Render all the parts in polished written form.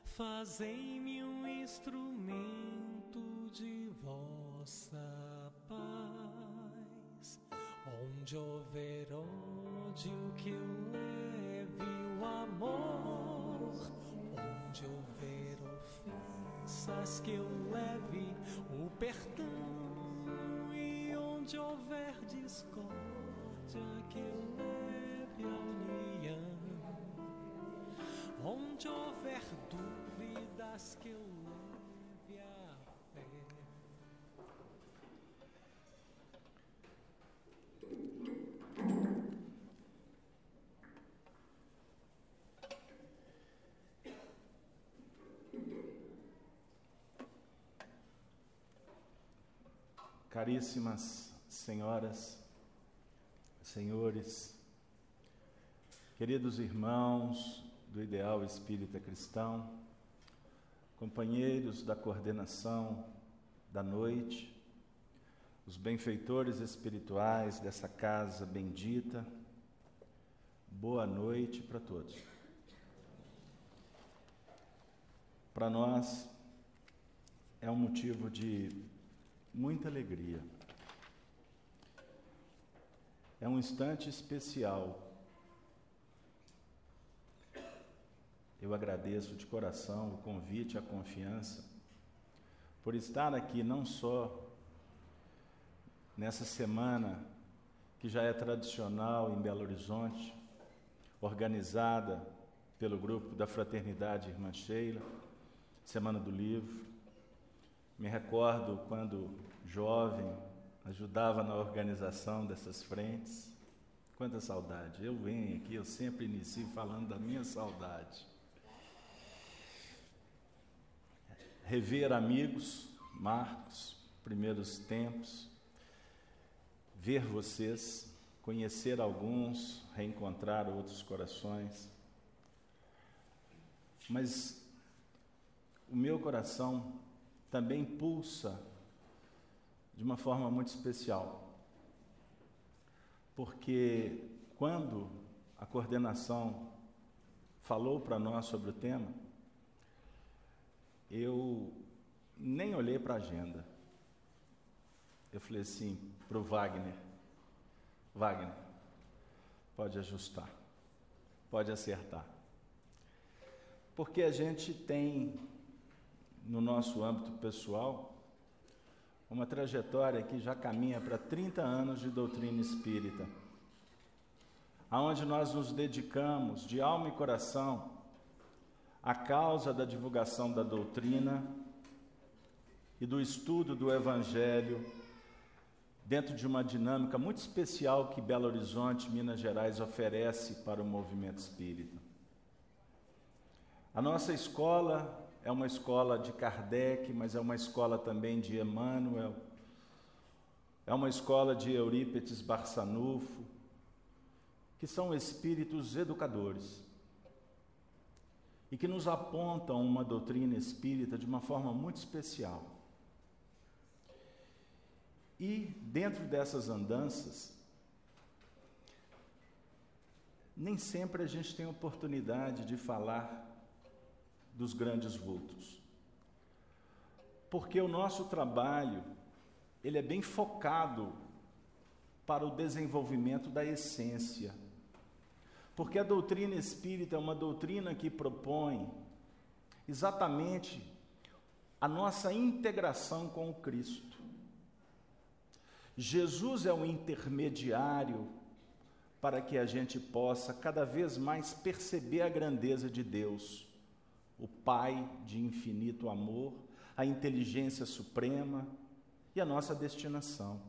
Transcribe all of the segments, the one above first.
Fazei-me um instrumento de vossa paz. Onde houver ódio, que eu leve o amor. Onde houver ofensas, que eu leve o perdão. E onde houver discórdia, que eu leve a união. Onde houver dúvidas, que eu leve a fé. Caríssimas senhoras, senhores, queridos irmãos do Ideal Espírita Cristão, companheiros da coordenação da noite, os benfeitores espirituais dessa casa bendita, boa noite para todos. Para nós é um motivo de muita alegria. É um instante especial. Eu agradeço de coração o convite, a confiança, por estar aqui não só nessa semana que já é tradicional em Belo Horizonte, organizada pelo grupo da Fraternidade Irmã Sheila, Semana do Livro. Me recordo quando jovem ajudava na organização dessas frentes. Quanta saudade! Eu venho aqui, eu sempre inicio falando da minha saudade. Rever amigos, Marcos, primeiros tempos, ver vocês, conhecer alguns, reencontrar outros corações. Mas o meu coração também pulsa de uma forma muito especial, porque quando a coordenação falou para nós sobre o tema, eu nem olhei para a agenda. Eu falei assim para o Wagner, pode ajustar, pode acertar. Porque a gente tem, no nosso âmbito pessoal, uma trajetória que já caminha para 30 anos de doutrina espírita, aonde nós nos dedicamos de alma e coração à causa da divulgação da doutrina e do estudo do Evangelho, dentro de uma dinâmica muito especial que Belo Horizonte, Minas Gerais, oferece para o movimento espírita. A nossa escola é uma escola de Kardec, mas é uma escola também de Emmanuel, é uma escola de Eurípides Barçanufo, que são espíritos educadores e que nos apontam uma doutrina espírita de uma forma muito especial. E dentro dessas andanças, nem sempre a gente tem oportunidade de falar dos grandes vultos, porque o nosso trabalho ele é bem focado para o desenvolvimento da essência, porque a doutrina espírita é uma doutrina que propõe exatamente a nossa integração com o Cristo. Jesus é o intermediário para que a gente possa cada vez mais perceber a grandeza de Deus, o Pai de infinito amor, a inteligência suprema e a nossa destinação.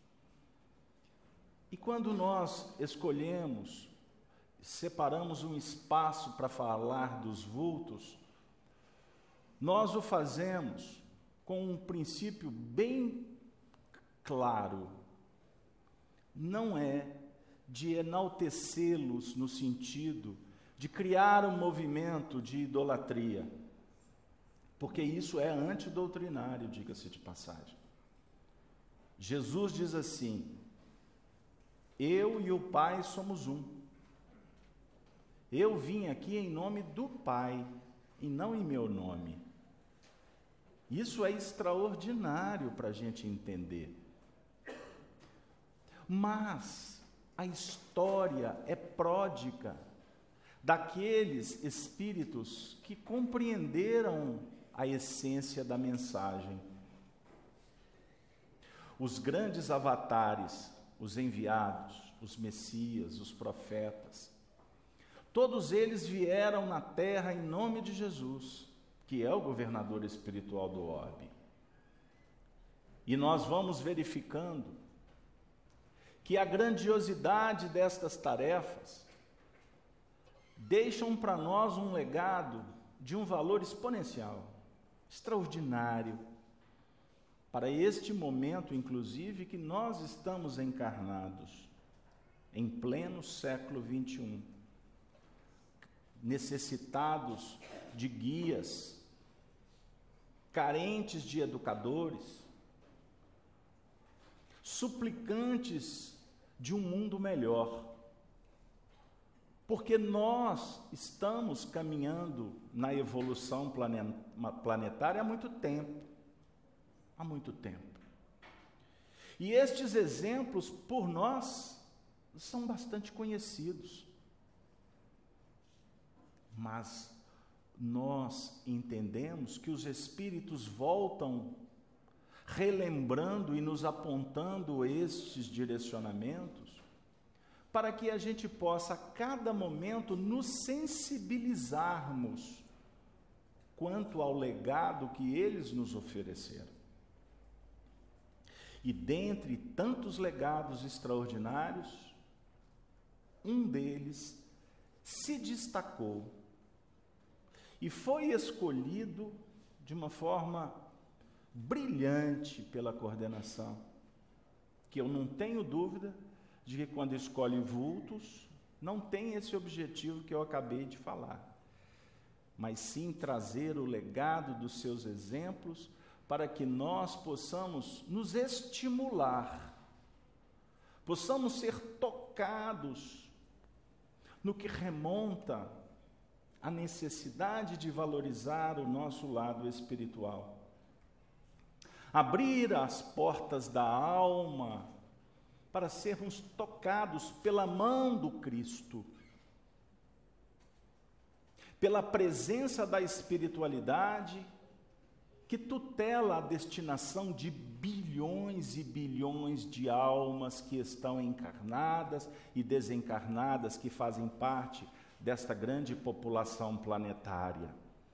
E quando nós escolhemos, separamos um espaço para falar dos vultos, nós o fazemos com um princípio bem claro. Não é de enaltecê-los no sentido de criar um movimento de idolatria, porque isso é antidoutrinário, diga-se de passagem. Jesus diz assim: eu e o Pai somos um. Eu vim aqui em nome do Pai, e não em meu nome. Isso é extraordinário para a gente entender. Mas a história é pródiga daqueles espíritos que compreenderam a essência da mensagem. Os grandes avatares, os enviados, os messias, os profetas, todos eles vieram na terra em nome de Jesus, que é o governador espiritual do orbe. E nós vamos verificando que a grandiosidade destas tarefas deixam para nós um legado de um valor exponencial, extraordinário, para este momento, inclusive, que nós estamos encarnados, em pleno século XXI, necessitados de guias, carentes de educadores, suplicantes de um mundo melhor, porque nós estamos caminhando na evolução planetária há muito tempo. E estes exemplos, por nós, são bastante conhecidos. Mas nós entendemos que os espíritos voltam relembrando e nos apontando estes direcionamentos para que a gente possa, a cada momento, nos sensibilizarmos quanto ao legado que eles nos ofereceram. E dentre tantos legados extraordinários, um deles se destacou e foi escolhido de uma forma brilhante pela coordenação, que eu não tenho dúvida de que quando escolhe vultos, não tem esse objetivo que eu acabei de falar, mas sim trazer o legado dos seus exemplos para que nós possamos nos estimular, possamos ser tocados no que remonta à necessidade de valorizar o nosso lado espiritual. Abrir as portas da alma para sermos tocados pela mão do Cristo, pela presença da espiritualidade que tutela a destinação de bilhões e bilhões de almas que estão encarnadas e desencarnadas, que fazem parte desta grande população planetária.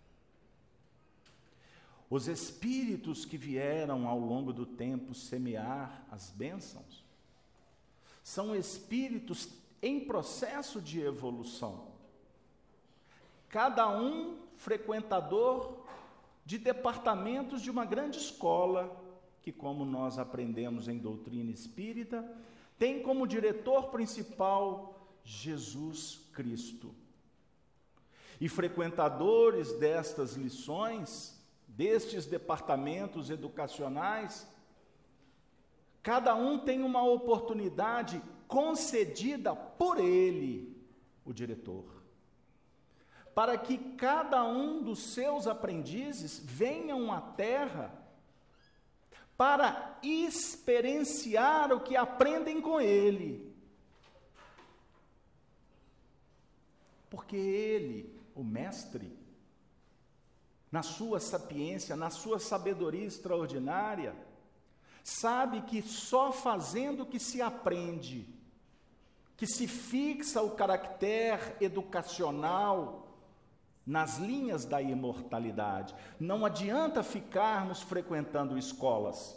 Os espíritos que vieram ao longo do tempo semear as bênçãos são espíritos em processo de evolução, cada um frequentador de departamentos de uma grande escola, que, como nós aprendemos em doutrina espírita, tem como diretor principal Jesus Cristo. E frequentadores destas lições, destes departamentos educacionais, cada um tem uma oportunidade concedida por ele, o diretor, para que cada um dos seus aprendizes venham à Terra para experienciar o que aprendem com ele. Porque ele, o mestre, na sua sapiência, na sua sabedoria extraordinária, sabe que só fazendo que se aprende, que se fixa o caractere educacional nas linhas da imortalidade. Não adianta ficarmos frequentando escolas.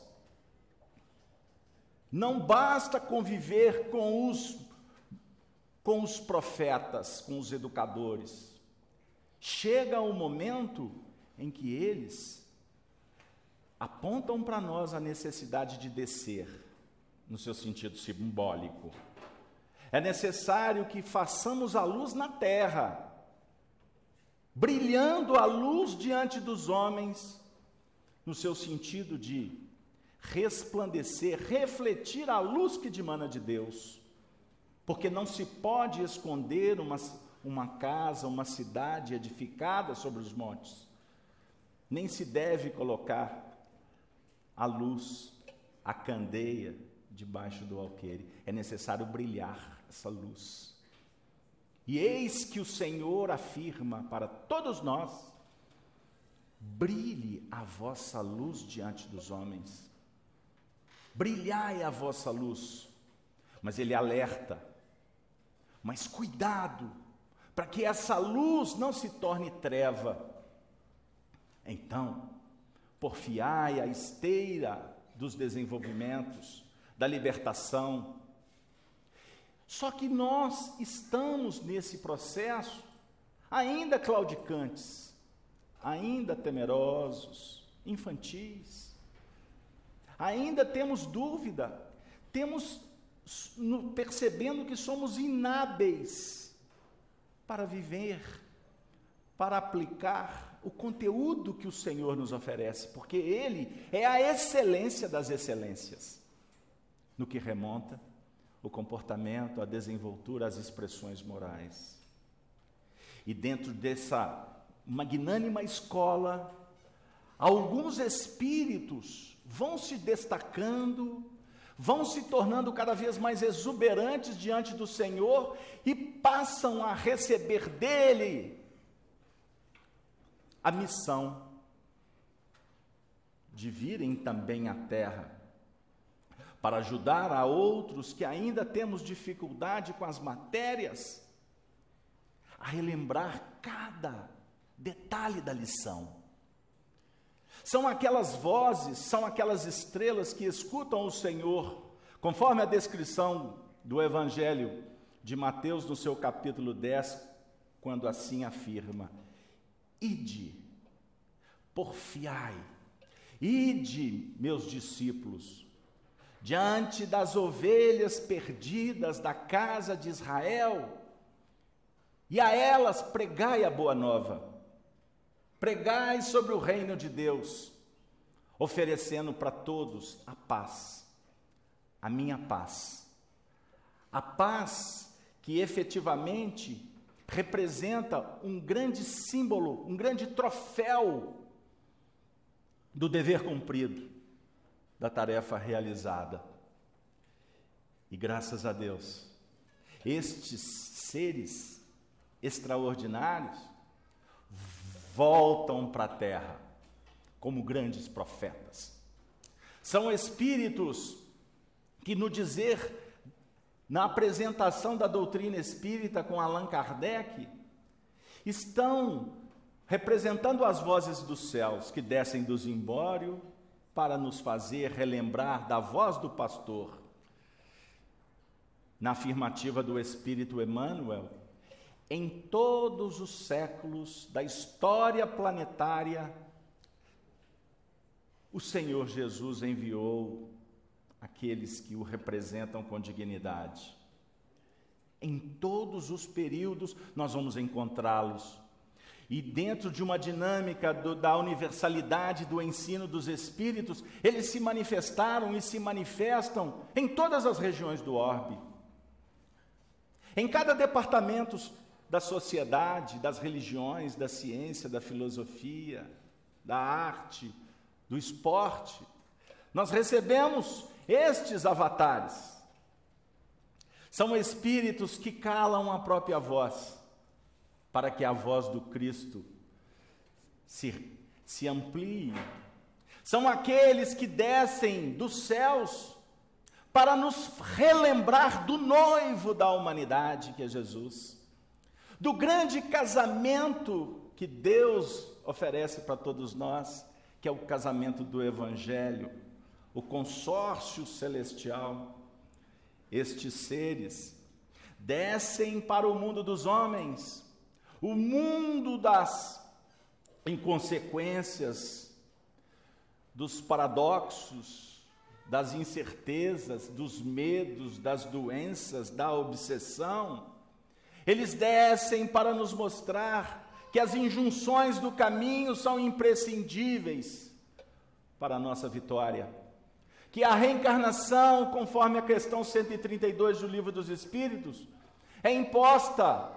Não basta conviver com os profetas, com os educadores. Chega o momento em que eles apontam para nós a necessidade de descer, no seu sentido simbólico. É necessário que façamos a luz na terra, brilhando a luz diante dos homens, no seu sentido de resplandecer, refletir a luz que dimana de Deus, porque não se pode esconder uma casa, uma cidade edificada sobre os montes. Nem se deve colocar a luz, a candeia, debaixo do alqueire. É necessário brilhar essa luz. E eis que o Senhor afirma para todos nós: brilhe a vossa luz diante dos homens. Brilhai a vossa luz. Mas ele alerta: mas cuidado, para que essa luz não se torne treva. Então, porfiai a esteira dos desenvolvimentos, da libertação. Só que nós estamos nesse processo ainda claudicantes, ainda temerosos, infantis. Ainda temos dúvida, percebendo que somos inábeis para viver, para aplicar o conteúdo que o Senhor nos oferece, porque Ele é a excelência das excelências, no que remonta o comportamento, a desenvoltura, as expressões morais. E dentro dessa magnânima escola, alguns espíritos vão se destacando, vão se tornando cada vez mais exuberantes diante do Senhor e passam a receber dele a missão de virem também à terra para ajudar a outros que ainda temos dificuldade com as matérias, a relembrar cada detalhe da lição. São aquelas vozes, são aquelas estrelas que escutam o Senhor, conforme a descrição do Evangelho de Mateus no seu capítulo 10, quando assim afirma: ide, porfiai, ide, meus discípulos, diante das ovelhas perdidas da casa de Israel, e a elas pregai a boa nova. Pregai sobre o reino de Deus, oferecendo para todos a paz, a minha paz. A paz que efetivamente representa um grande símbolo, um grande troféu do dever cumprido, da tarefa realizada. E graças a Deus, estes seres extraordinários voltam para a terra como grandes profetas. São espíritos que, no dizer, na apresentação da doutrina espírita com Allan Kardec, estão representando as vozes dos céus que descem do zimbório para nos fazer relembrar da voz do pastor. Na afirmativa do Espírito Emmanuel, em todos os séculos da história planetária, o Senhor Jesus enviou aqueles que o representam com dignidade. Em todos os períodos nós vamos encontrá-los. E dentro de uma dinâmica da universalidade do ensino dos Espíritos, eles se manifestaram e se manifestam em todas as regiões do orbe. Em cada departamento da sociedade, das religiões, da ciência, da filosofia, da arte, do esporte, nós recebemos estes avatares. São espíritos que calam a própria voz, para que a voz do Cristo se amplie. São aqueles que descem dos céus para nos relembrar do noivo da humanidade, que é Jesus, do grande casamento que Deus oferece para todos nós, que é o casamento do Evangelho, o consórcio celestial. Estes seres descem para o mundo dos homens, o mundo das inconsequências, dos paradoxos, das incertezas, dos medos, das doenças, da obsessão. Eles descem para nos mostrar que as injunções do caminho são imprescindíveis para a nossa vitória, que a reencarnação, conforme a questão 132 do Livro dos Espíritos, é imposta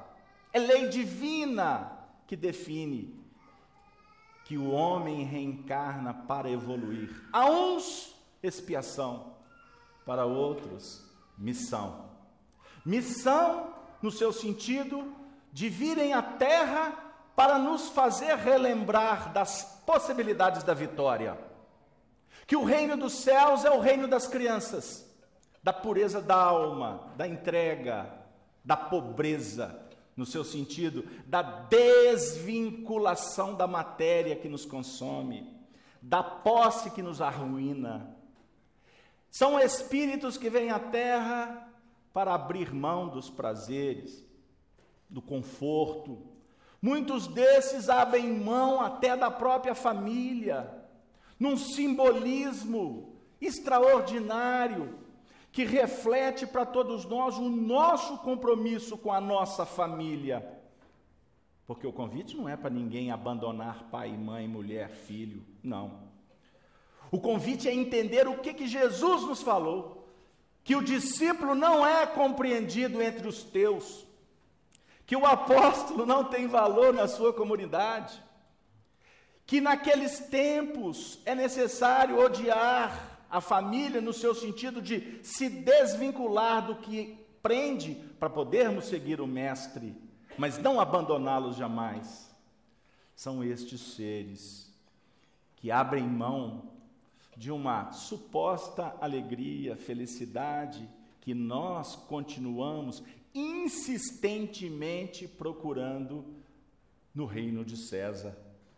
É lei divina que define que o homem reencarna para evoluir. A uns, expiação, para outros, missão. Missão no seu sentido de virem à Terra para nos fazer relembrar das possibilidades da vitória. Que o reino dos céus é o reino das crianças, da pureza da alma, da entrega, da pobreza, no seu sentido da desvinculação da matéria que nos consome, da posse que nos arruína. São espíritos que vêm à Terra para abrir mão dos prazeres, do conforto. Muitos desses abrem mão até da própria família, num simbolismo extraordinário, que reflete para todos nós o nosso compromisso com a nossa família. Porque o convite não é para ninguém abandonar pai, mãe, mulher, filho, não. O convite é entender o que Jesus nos falou, que o discípulo não é compreendido entre os teus, que o apóstolo não tem valor na sua comunidade, que naqueles tempos é necessário odiar a família no seu sentido de se desvincular do que prende para podermos seguir o Mestre, mas não abandoná-los jamais. São estes seres que abrem mão de uma suposta alegria, felicidade, que nós continuamos insistentemente procurando no reino de César.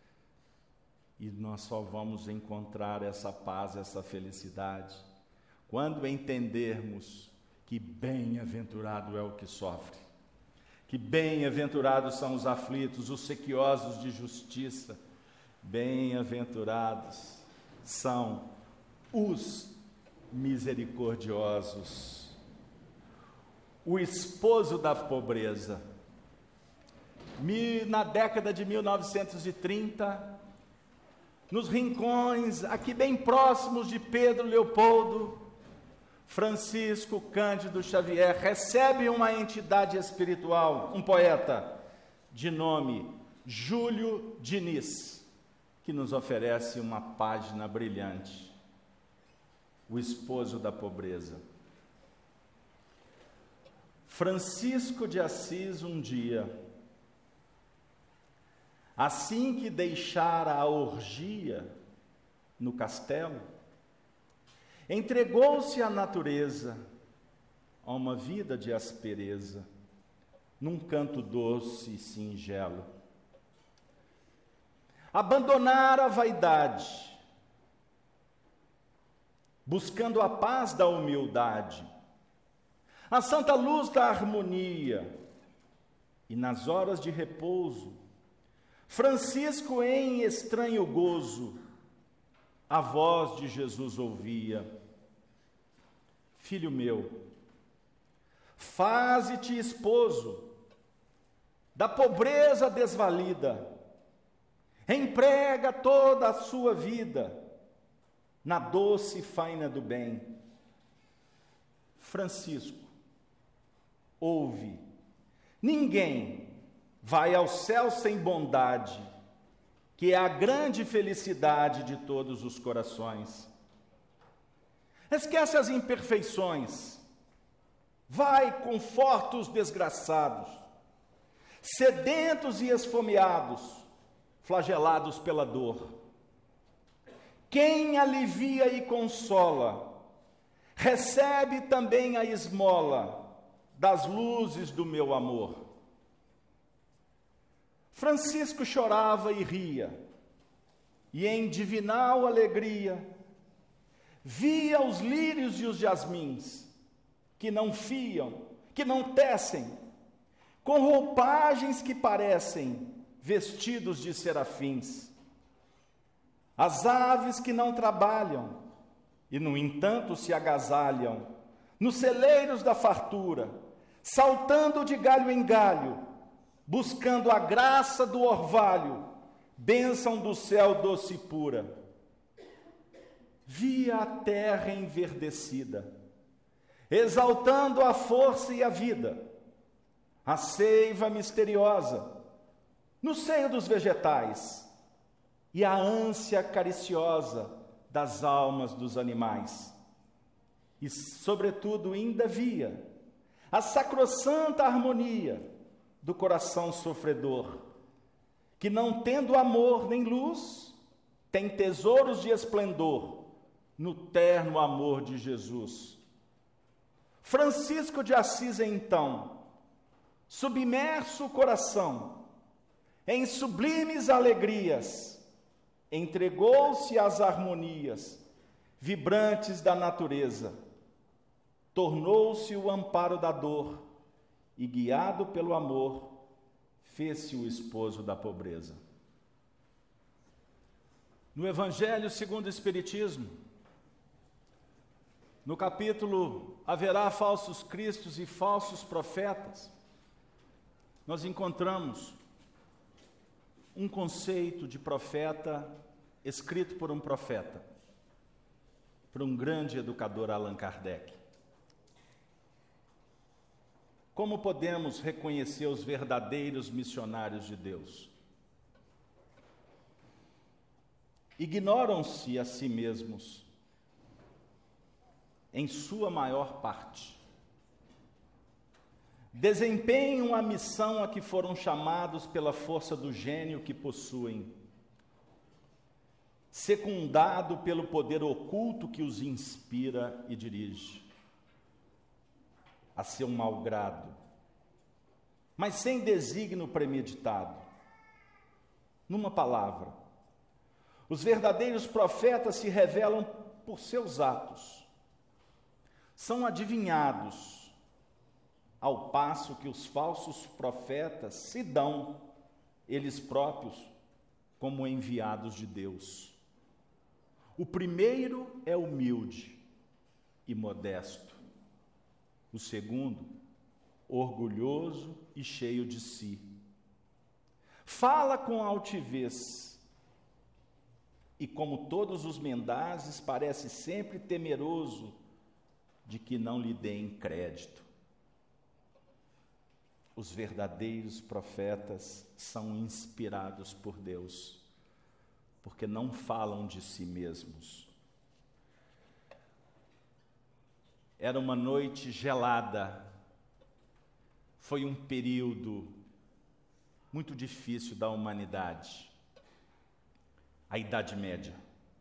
E nós só vamos encontrar essa paz, essa felicidade, quando entendermos que bem-aventurado é o que sofre, que bem-aventurados são os aflitos, os sequiosos de justiça, bem-aventurados são os misericordiosos. O esposo da pobreza. Na década de 1930, nos rincões, aqui bem próximos de Pedro Leopoldo, Francisco Cândido Xavier recebe uma entidade espiritual, um poeta, de nome Júlio Diniz, que nos oferece uma página brilhante. O esposo da pobreza. Francisco de Assis, um dia, assim que deixara a orgia no castelo, entregou-se à natureza, a uma vida de aspereza, num canto doce e singelo. Abandonara a vaidade, buscando a paz da humildade, a santa luz da harmonia, e nas horas de repouso, Francisco, em estranho gozo, a voz de Jesus ouvia: filho meu, faze-te esposo da pobreza desvalida, emprega toda a sua vida na doce faina do bem. Francisco, ouve, ninguém vai ao céu sem bondade, que é a grande felicidade de todos os corações. Esquece as imperfeições, vai, conforta os desgraçados, sedentos e esfomeados, flagelados pela dor. Quem alivia e consola, recebe também a esmola das luzes do meu amor. Francisco chorava e ria, e em divinal alegria, via os lírios e os jasmins, que não fiam, que não tecem, com roupagens que parecem vestidos de serafins. As aves que não trabalham, e no entanto se agasalham, nos celeiros da fartura, saltando de galho em galho, buscando a graça do orvalho, bênção do céu doce e pura. Via a terra enverdecida, exaltando a força e a vida, a seiva misteriosa no seio dos vegetais e a ânsia cariciosa das almas dos animais. E, sobretudo, ainda via a sacrossanta harmonia do coração sofredor, que, não tendo amor nem luz, tem tesouros de esplendor no terno amor de Jesus. Francisco de Assis, então, submerso o coração em sublimes alegrias, entregou-se às harmonias vibrantes da natureza, tornou-se o amparo da dor e, guiado pelo amor, fez-se o esposo da pobreza. No Evangelho segundo o Espiritismo, no capítulo Haverá falsos cristos e falsos profetas, nós encontramos um conceito de profeta escrito por um profeta, por um grande educador, Allan Kardec. Como podemos reconhecer os verdadeiros missionários de Deus? Ignoram-se a si mesmos, em sua maior parte. Desempenham a missão a que foram chamados pela força do gênio que possuem, secundado pelo poder oculto que os inspira e dirige, a seu mau grado, mas sem desígnio premeditado. Numa palavra, os verdadeiros profetas se revelam por seus atos, são adivinhados, ao passo que os falsos profetas se dão, eles próprios, como enviados de Deus. O primeiro é humilde e modesto. O segundo, orgulhoso e cheio de si. Fala com altivez e, como todos os mendazes, parece sempre temeroso de que não lhe deem crédito. Os verdadeiros profetas são inspirados por Deus, porque não falam de si mesmos. Era uma noite gelada, foi um período muito difícil da humanidade, a Idade Média.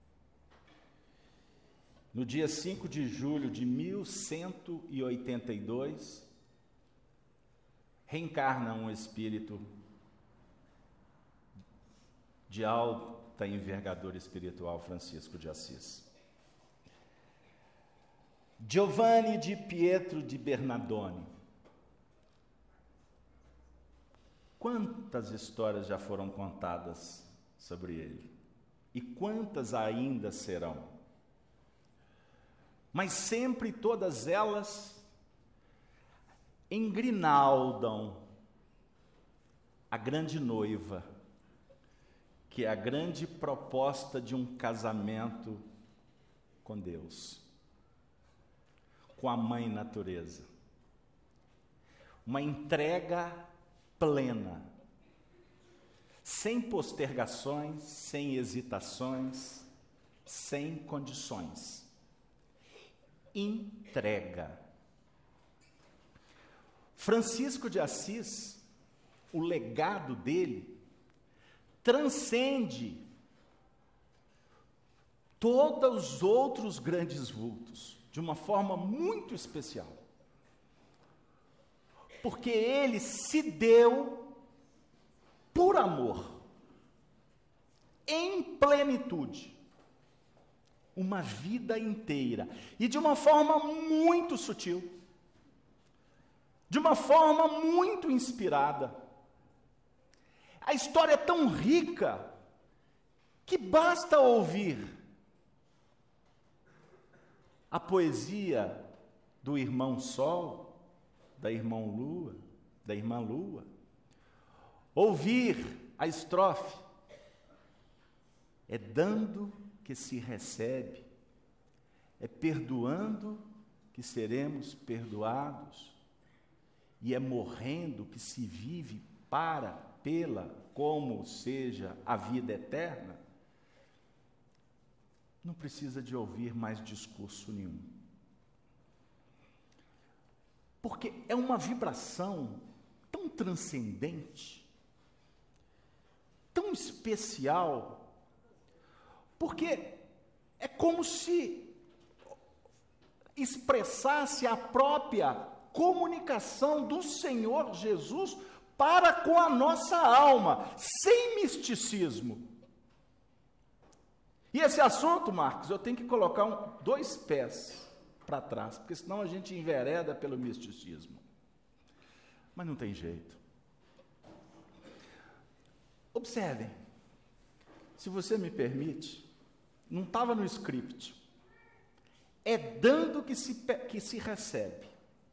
No dia 5 de julho de 1182, reencarna um espírito de alta envergadura espiritual, Francisco de Assis. Giovanni di Pietro di Bernardone. Quantas histórias já foram contadas sobre ele? E quantas ainda serão? Mas sempre todas elas engrinaldam a grande noiva, que é a grande proposta de um casamento com Deus, com a Mãe Natureza. Uma entrega plena, sem postergações, sem hesitações, sem condições. Entrega. Francisco de Assis, o legado dele, transcende todos os outros grandes vultos, de uma forma muito especial. Porque ele se deu por amor, em plenitude, uma vida inteira, e de uma forma muito sutil, de uma forma muito inspirada. A história é tão rica que basta ouvir a poesia do irmão Sol, da irmã Lua, ouvir a estrofe: é dando que se recebe, é perdoando que seremos perdoados, e é morrendo que se vive pela, como seja a vida eterna, não precisa de ouvir mais discurso nenhum. Porque é uma vibração tão transcendente, tão especial, porque é como se expressasse a própria comunicação do Senhor Jesus para com a nossa alma, sem misticismo. E esse assunto, Marcos, eu tenho que colocar dois pés para trás, porque senão a gente envereda pelo misticismo. Mas não tem jeito. Observem, se você me permite, não estava no script. É dando que se recebe.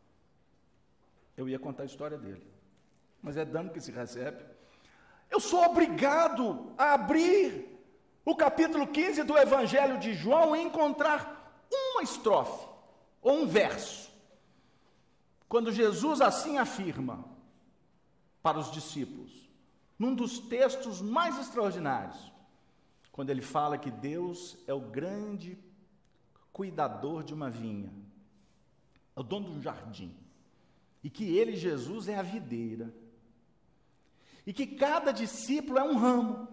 Eu ia contar a história dele, mas é dando que se recebe. Eu sou obrigado a abrir o capítulo 15 do Evangelho de João e encontrar uma estrofe, ou um verso, quando Jesus assim afirma para os discípulos, num dos textos mais extraordinários, quando ele fala que Deus é o grande cuidador de uma vinha, é o dono de um jardim, e que ele, Jesus, é a videira, e que cada discípulo é um ramo.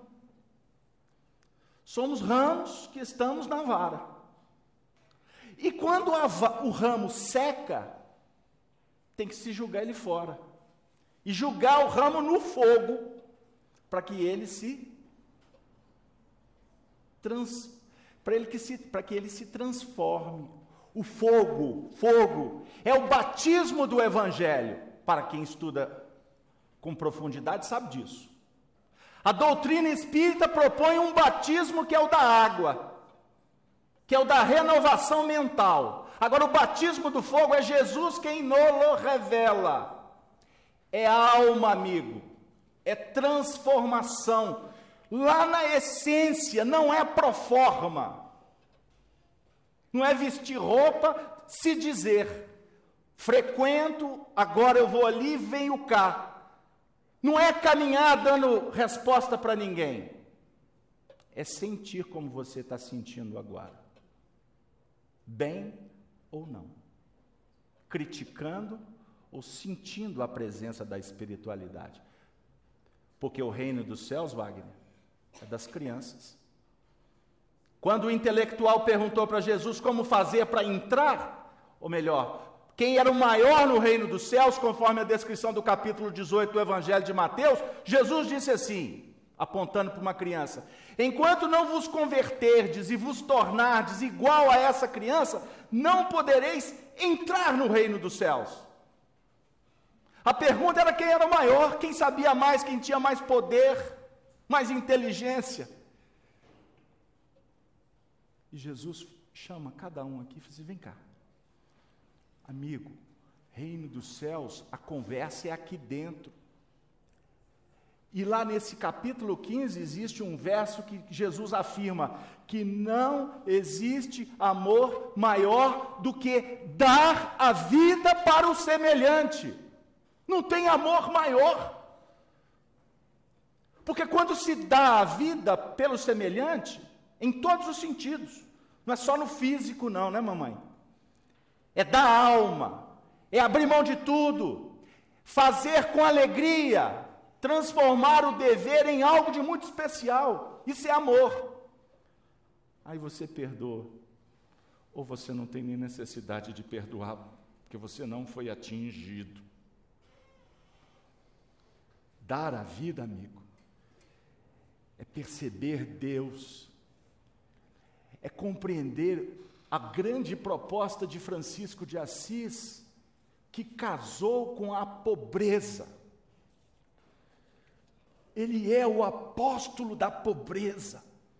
Somos ramos que estamos na vara. E quando o ramo seca, tem que se jogar ele fora. E jogar o ramo no fogo, para que ele se transforme. O fogo é o batismo do Evangelho. Para quem estuda com profundidade sabe disso. A doutrina espírita propõe um batismo que é o da água, que é o da renovação mental. Agora, o batismo do fogo é Jesus quem nos revela. É alma, amigo. É transformação. Lá na essência, não é proforma. Não é vestir roupa, se dizer, frequento, agora eu vou ali, venho cá. Não é caminhar dando resposta para ninguém. É sentir como você está sentindo agora. Bem ou não. Criticando ou sentindo a presença da espiritualidade. Porque o reino dos céus, Wagner, é das crianças. Quando o intelectual perguntou para Jesus como fazer para entrar, ou melhor, quem era o maior no reino dos céus, conforme a descrição do capítulo 18 do Evangelho de Mateus, Jesus disse assim, apontando para uma criança: enquanto não vos converterdes e vos tornardes igual a essa criança, não podereis entrar no reino dos céus. A pergunta era quem era o maior, quem sabia mais, quem tinha mais poder, mais inteligência. E Jesus chama cada um aqui e diz: vem cá. Amigo, reino dos céus, a conversa é aqui dentro. E lá nesse capítulo 15 existe um verso que Jesus afirma que não existe amor maior do que dar a vida para o semelhante. Não tem amor maior. Porque quando se dá a vida pelo semelhante, em todos os sentidos, não é só no físico não, né, mamãe? É dar alma, é abrir mão de tudo, fazer com alegria, transformar o dever em algo de muito especial. Isso é amor. Aí você perdoa, ou você não tem nem necessidade de perdoar, porque você não foi atingido. Dar a vida, amigo, é perceber Deus, é compreender a grande proposta de Francisco de Assis, que casou com a pobreza. Ele é o apóstolo da pobreza.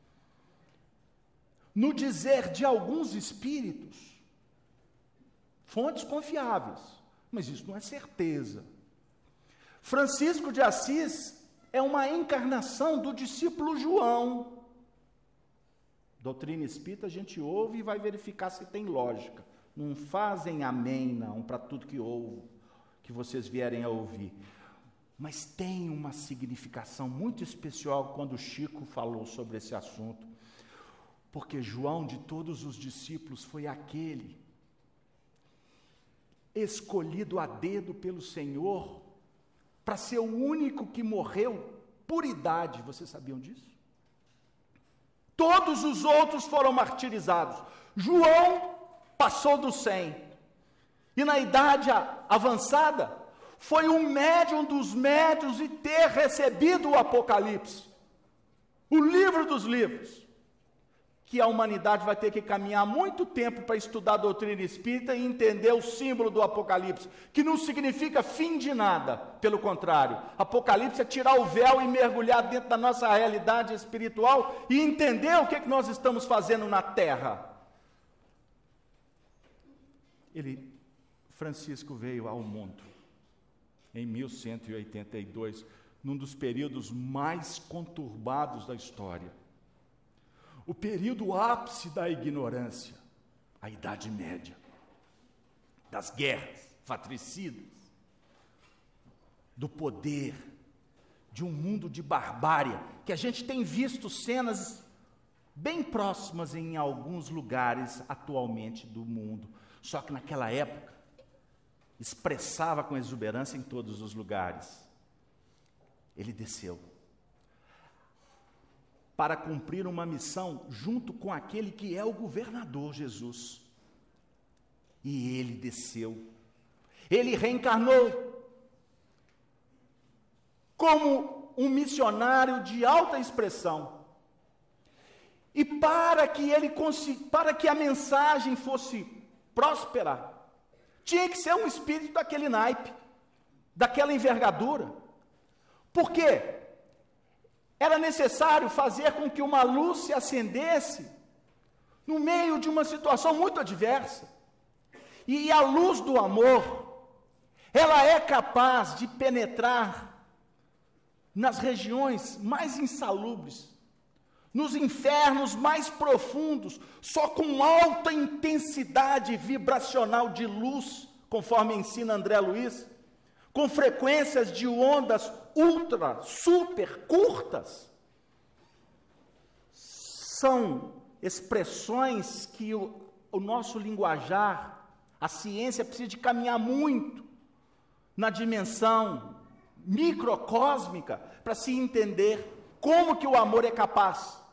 No dizer de alguns espíritos, fontes confiáveis, mas isso não é certeza. Francisco de Assis é uma encarnação do discípulo João. Doutrina espírita a gente ouve e vai verificar se tem lógica. Não fazem amém, não, para tudo que que vocês vierem a ouvir. Mas tem uma significação muito especial quando o Chico falou sobre esse assunto. Porque João, de todos os discípulos, foi aquele escolhido a dedo pelo Senhor para ser o único que morreu por idade. Vocês sabiam disso? Todos os outros foram martirizados. João passou dos 100. E na idade avançada, foi o médium dos médiuns e ter recebido o Apocalipse, o livro dos livros, que a humanidade vai ter que caminhar muito tempo para estudar a doutrina espírita e entender o símbolo do Apocalipse, que não significa fim de nada, pelo contrário, Apocalipse é tirar o véu e mergulhar dentro da nossa realidade espiritual e entender o que nós estamos fazendo na Terra. Francisco veio ao mundo em 1182, num dos períodos mais conturbados da história. O período ápice da ignorância, a Idade Média, das guerras fratricidas, do poder, de um mundo de barbárie, que a gente tem visto cenas bem próximas em alguns lugares atualmente do mundo, só que naquela época expressava com exuberância em todos os lugares. Ele desceu para cumprir uma missão junto com aquele que é o governador Jesus. E ele desceu. Ele reencarnou como um missionário de alta expressão. E para que a mensagem fosse próspera, tinha que ser um espírito daquele naipe, daquela envergadura. Por quê? Era necessário fazer com que uma luz se acendesse no meio de uma situação muito adversa. E a luz do amor, ela é capaz de penetrar nas regiões mais insalubres, nos infernos mais profundos, só com alta intensidade vibracional de luz, conforme ensina André Luiz, com frequências de ondas ultra, super curtas. São expressões que o nosso linguajar, a ciência precisa de caminhar muito na dimensão microcósmica para se entender como que o amor é capaz.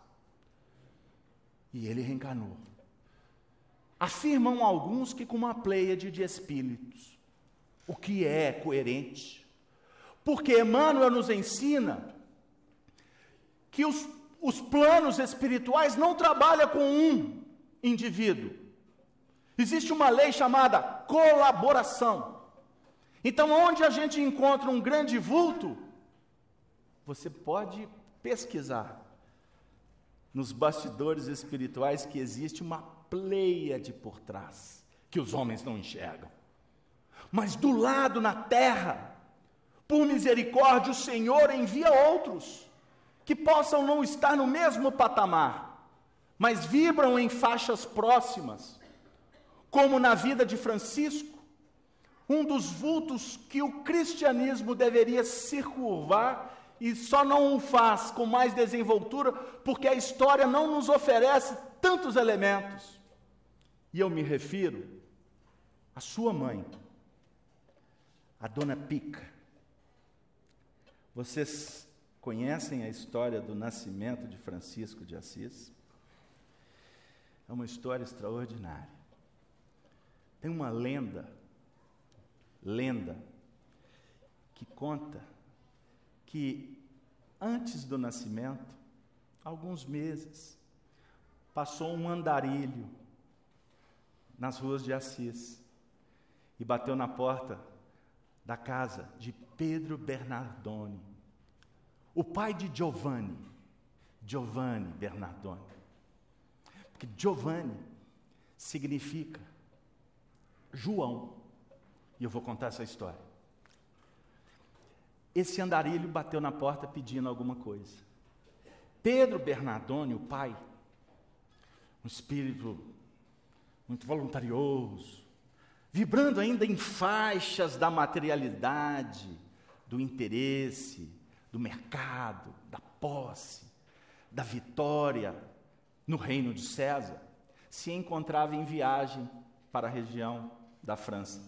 E ele reencarnou. Afirmam alguns que com uma pleiade de espíritos, o que é coerente. Porque Emmanuel nos ensina que os planos espirituais não trabalham com um indivíduo. Existe uma lei chamada colaboração. Então, onde a gente encontra um grande vulto, você pode pesquisar nos bastidores espirituais que existe uma pleiade por trás, que os homens não enxergam. Mas do lado, na terra, por misericórdia, o Senhor envia outros, que possam não estar no mesmo patamar, mas vibram em faixas próximas, como na vida de Francisco, um dos vultos que o cristianismo deveria se curvar, e só não o faz com mais desenvoltura, porque a história não nos oferece tantos elementos. E eu me refiro à sua mãe, a Dona Pica. Vocês conhecem a história do nascimento de Francisco de Assis? É uma história extraordinária. Tem uma lenda que conta que antes do nascimento, alguns meses, passou um andarilho nas ruas de Assis e bateu na porta da casa de Pedro Bernardoni, o pai de Giovanni Bernardoni. Porque Giovanni significa João. E eu vou contar essa história. Esse andarilho bateu na porta pedindo alguma coisa. Pedro Bernardoni, o pai, um espírito muito voluntarioso, vibrando ainda em faixas da materialidade, do interesse, do mercado, da posse, da vitória no reino de César, se encontrava em viagem para a região da França.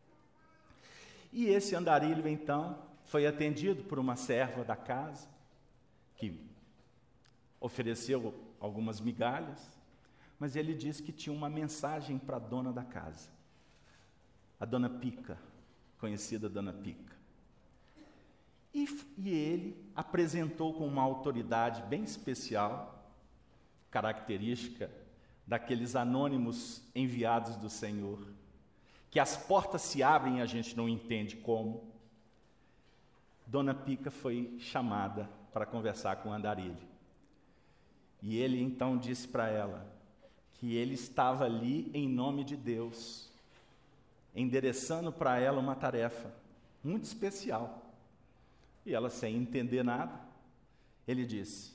E esse andarilho, então, foi atendido por uma serva da casa, que ofereceu algumas migalhas, mas ele disse que tinha uma mensagem para a dona da casa, a Dona Pica, conhecida Dona Pica. E ele apresentou com uma autoridade bem especial, característica daqueles anônimos enviados do Senhor, que as portas se abrem e a gente não entende como. Dona Pica foi chamada para conversar com o andarilho. E ele então disse para ela que ele estava ali em nome de Deus, endereçando para ela uma tarefa muito especial. E ela, sem entender nada, ele disse: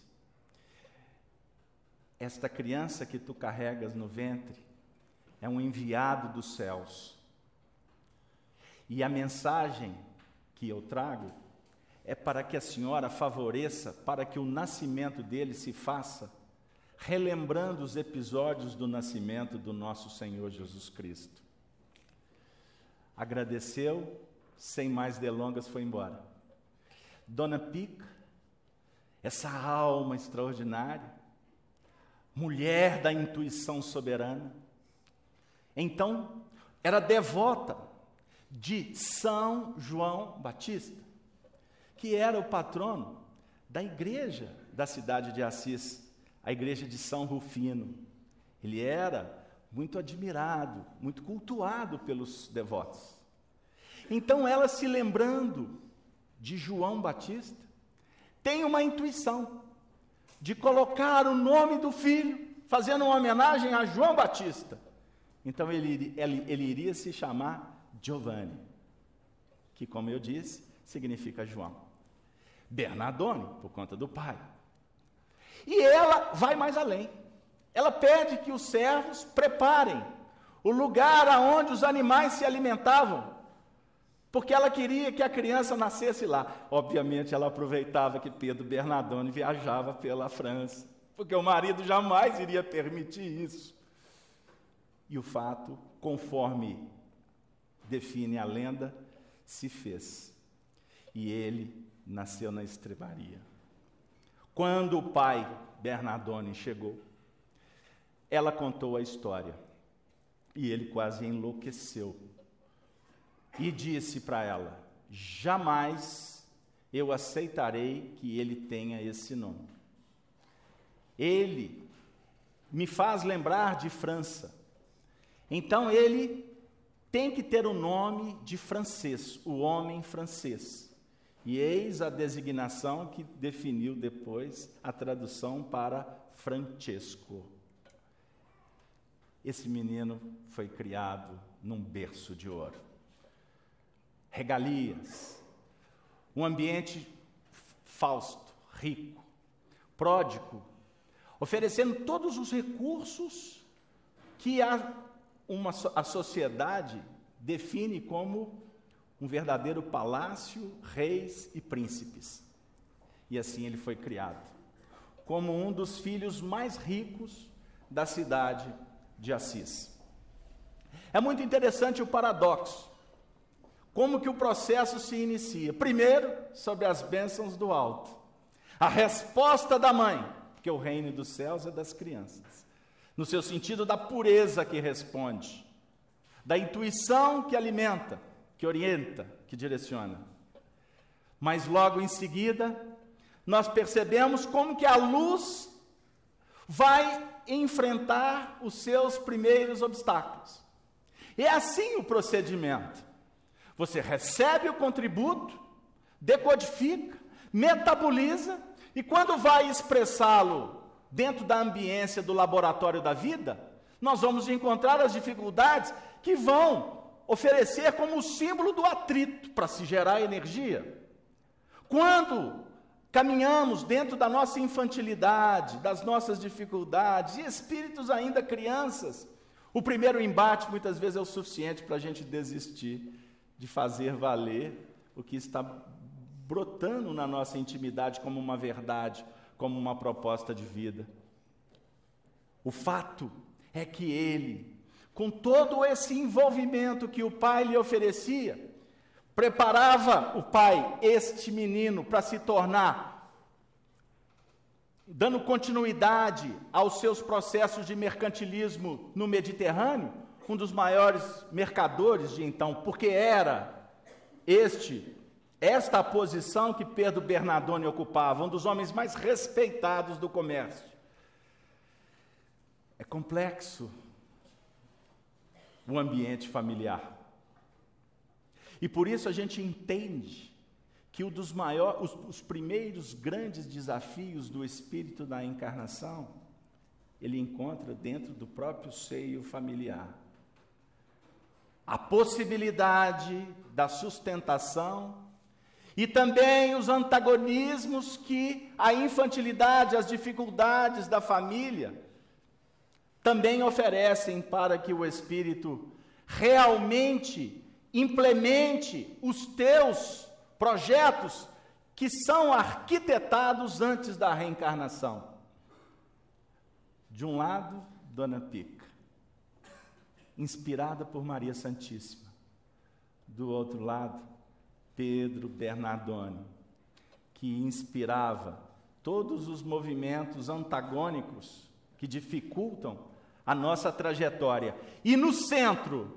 esta criança que tu carregas no ventre é um enviado dos céus. E a mensagem que eu trago é para que a senhora favoreça, para que o nascimento dele se faça, relembrando os episódios do nascimento do nosso Senhor Jesus Cristo. Agradeceu, sem mais delongas, foi embora. Dona Pica, essa alma extraordinária, mulher da intuição soberana, então era devota de São João Batista, que era o patrono da igreja da cidade de Assis, a igreja de São Rufino. Ele era muito admirado, muito cultuado pelos devotos. Então ela, se lembrando de João Batista, tem uma intuição de colocar o nome do filho, fazendo uma homenagem a João Batista. Então ele iria se chamar Giovanni, que, como eu disse, significa João. Bernardone, por conta do pai. E ela vai mais além. Ela pede que os servos preparem o lugar aonde os animais se alimentavam, porque ela queria que a criança nascesse lá. Obviamente, ela aproveitava que Pedro Bernardone viajava pela França, porque o marido jamais iria permitir isso. E o fato, conforme define a lenda, se fez. E ele nasceu na estrebaria. Quando o pai Bernardone chegou, ela contou a história. E ele quase enlouqueceu. E disse para ela: jamais eu aceitarei que ele tenha esse nome. Ele me faz lembrar de França. Então ele tem que ter o nome de francês, o homem francês. E eis a designação que definiu depois a tradução para Francesco. Esse menino foi criado num berço de ouro. Regalias, um ambiente fausto, rico, pródigo, oferecendo todos os recursos que a sociedade define como um verdadeiro palácio, reis e príncipes. E assim ele foi criado, como um dos filhos mais ricos da cidade de Assis. É muito interessante o paradoxo, como que o processo se inicia. Primeiro, sobre as bênçãos do alto. A resposta da mãe, porque o reino dos céus é das crianças. No seu sentido da pureza que responde, da intuição que alimenta, que orienta, que direciona. Mas logo em seguida, nós percebemos como que a luz vai enfrentar os seus primeiros obstáculos. E é assim o procedimento. Você recebe o contributo, decodifica, metaboliza, e quando vai expressá-lo dentro da ambiência do laboratório da vida, nós vamos encontrar as dificuldades que vão oferecer como símbolo do atrito para se gerar energia. Quando caminhamos dentro da nossa infantilidade, das nossas dificuldades, e espíritos ainda crianças, O primeiro embate, muitas vezes, é o suficiente para a gente desistir de fazer valer o que está brotando na nossa intimidade como uma verdade, como uma proposta de vida. O fato é que ele, com todo esse envolvimento que o pai lhe oferecia, preparava o pai, este menino, para se tornar, dando continuidade aos seus processos de mercantilismo no Mediterrâneo, um dos maiores mercadores de então, porque era esta posição que Pedro Bernardone ocupava, um dos homens mais respeitados do comércio. É complexo o ambiente familiar. E por isso a gente entende que os primeiros grandes desafios do espírito da encarnação, ele encontra dentro do próprio seio familiar. A possibilidade da sustentação e também os antagonismos que a infantilidade, as dificuldades da família também oferecem para que o espírito realmente implemente os teus projetos que são arquitetados antes da reencarnação. De um lado, Dona Pica, inspirada por Maria Santíssima. Do outro lado, Pedro Bernardone, que inspirava todos os movimentos antagônicos que dificultam a nossa trajetória. E no centro,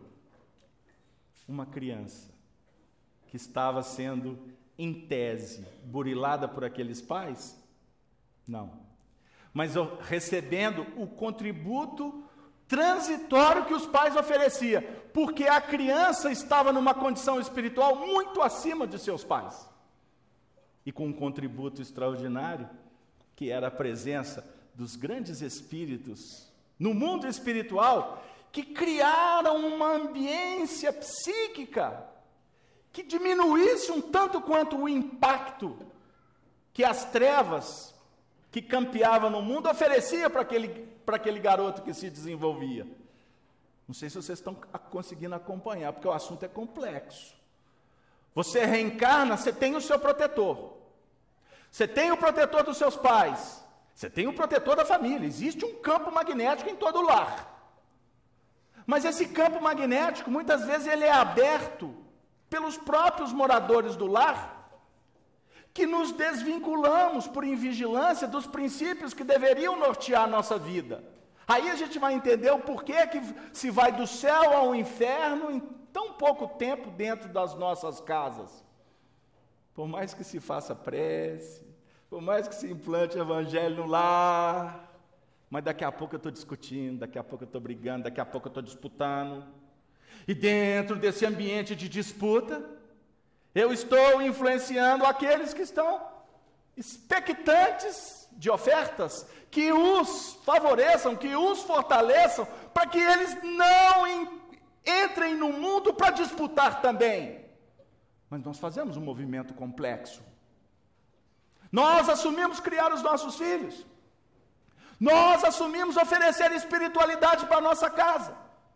uma criança que estava sendo, em tese, burilada por aqueles pais? Não. Mas recebendo o contributo transitório que os pais ofereciam, porque a criança estava numa condição espiritual muito acima de seus pais. E com um contributo extraordinário, que era a presença dos grandes espíritos no mundo espiritual, que criaram uma ambiência psíquica que diminuísse um tanto quanto o impacto que as trevas que campeavam no mundo oferecia para aquele garoto que se desenvolvia. Não sei se vocês estão conseguindo acompanhar, porque o assunto é complexo. Você reencarna, você tem o seu protetor. Você tem o protetor dos seus pais. Você tem o protetor da família. Existe um campo magnético em todo lar. Mas esse campo magnético, muitas vezes, ele é aberto pelos próprios moradores do lar, que nos desvinculamos por invigilância dos princípios que deveriam nortear a nossa vida. Aí a gente vai entender o porquê que se vai do céu ao inferno em tão pouco tempo dentro das nossas casas. Por mais que se faça prece, por mais que se implante evangelho no lar, mas daqui a pouco eu estou discutindo, daqui a pouco eu estou brigando, daqui a pouco eu estou disputando. E dentro desse ambiente de disputa, eu estou influenciando aqueles que estão expectantes de ofertas que os favoreçam, que os fortaleçam, para que eles não entrem no mundo para disputar também. Mas nós fazemos um movimento complexo. Nós assumimos criar os nossos filhos. Nós assumimos oferecer espiritualidade para a nossa casa.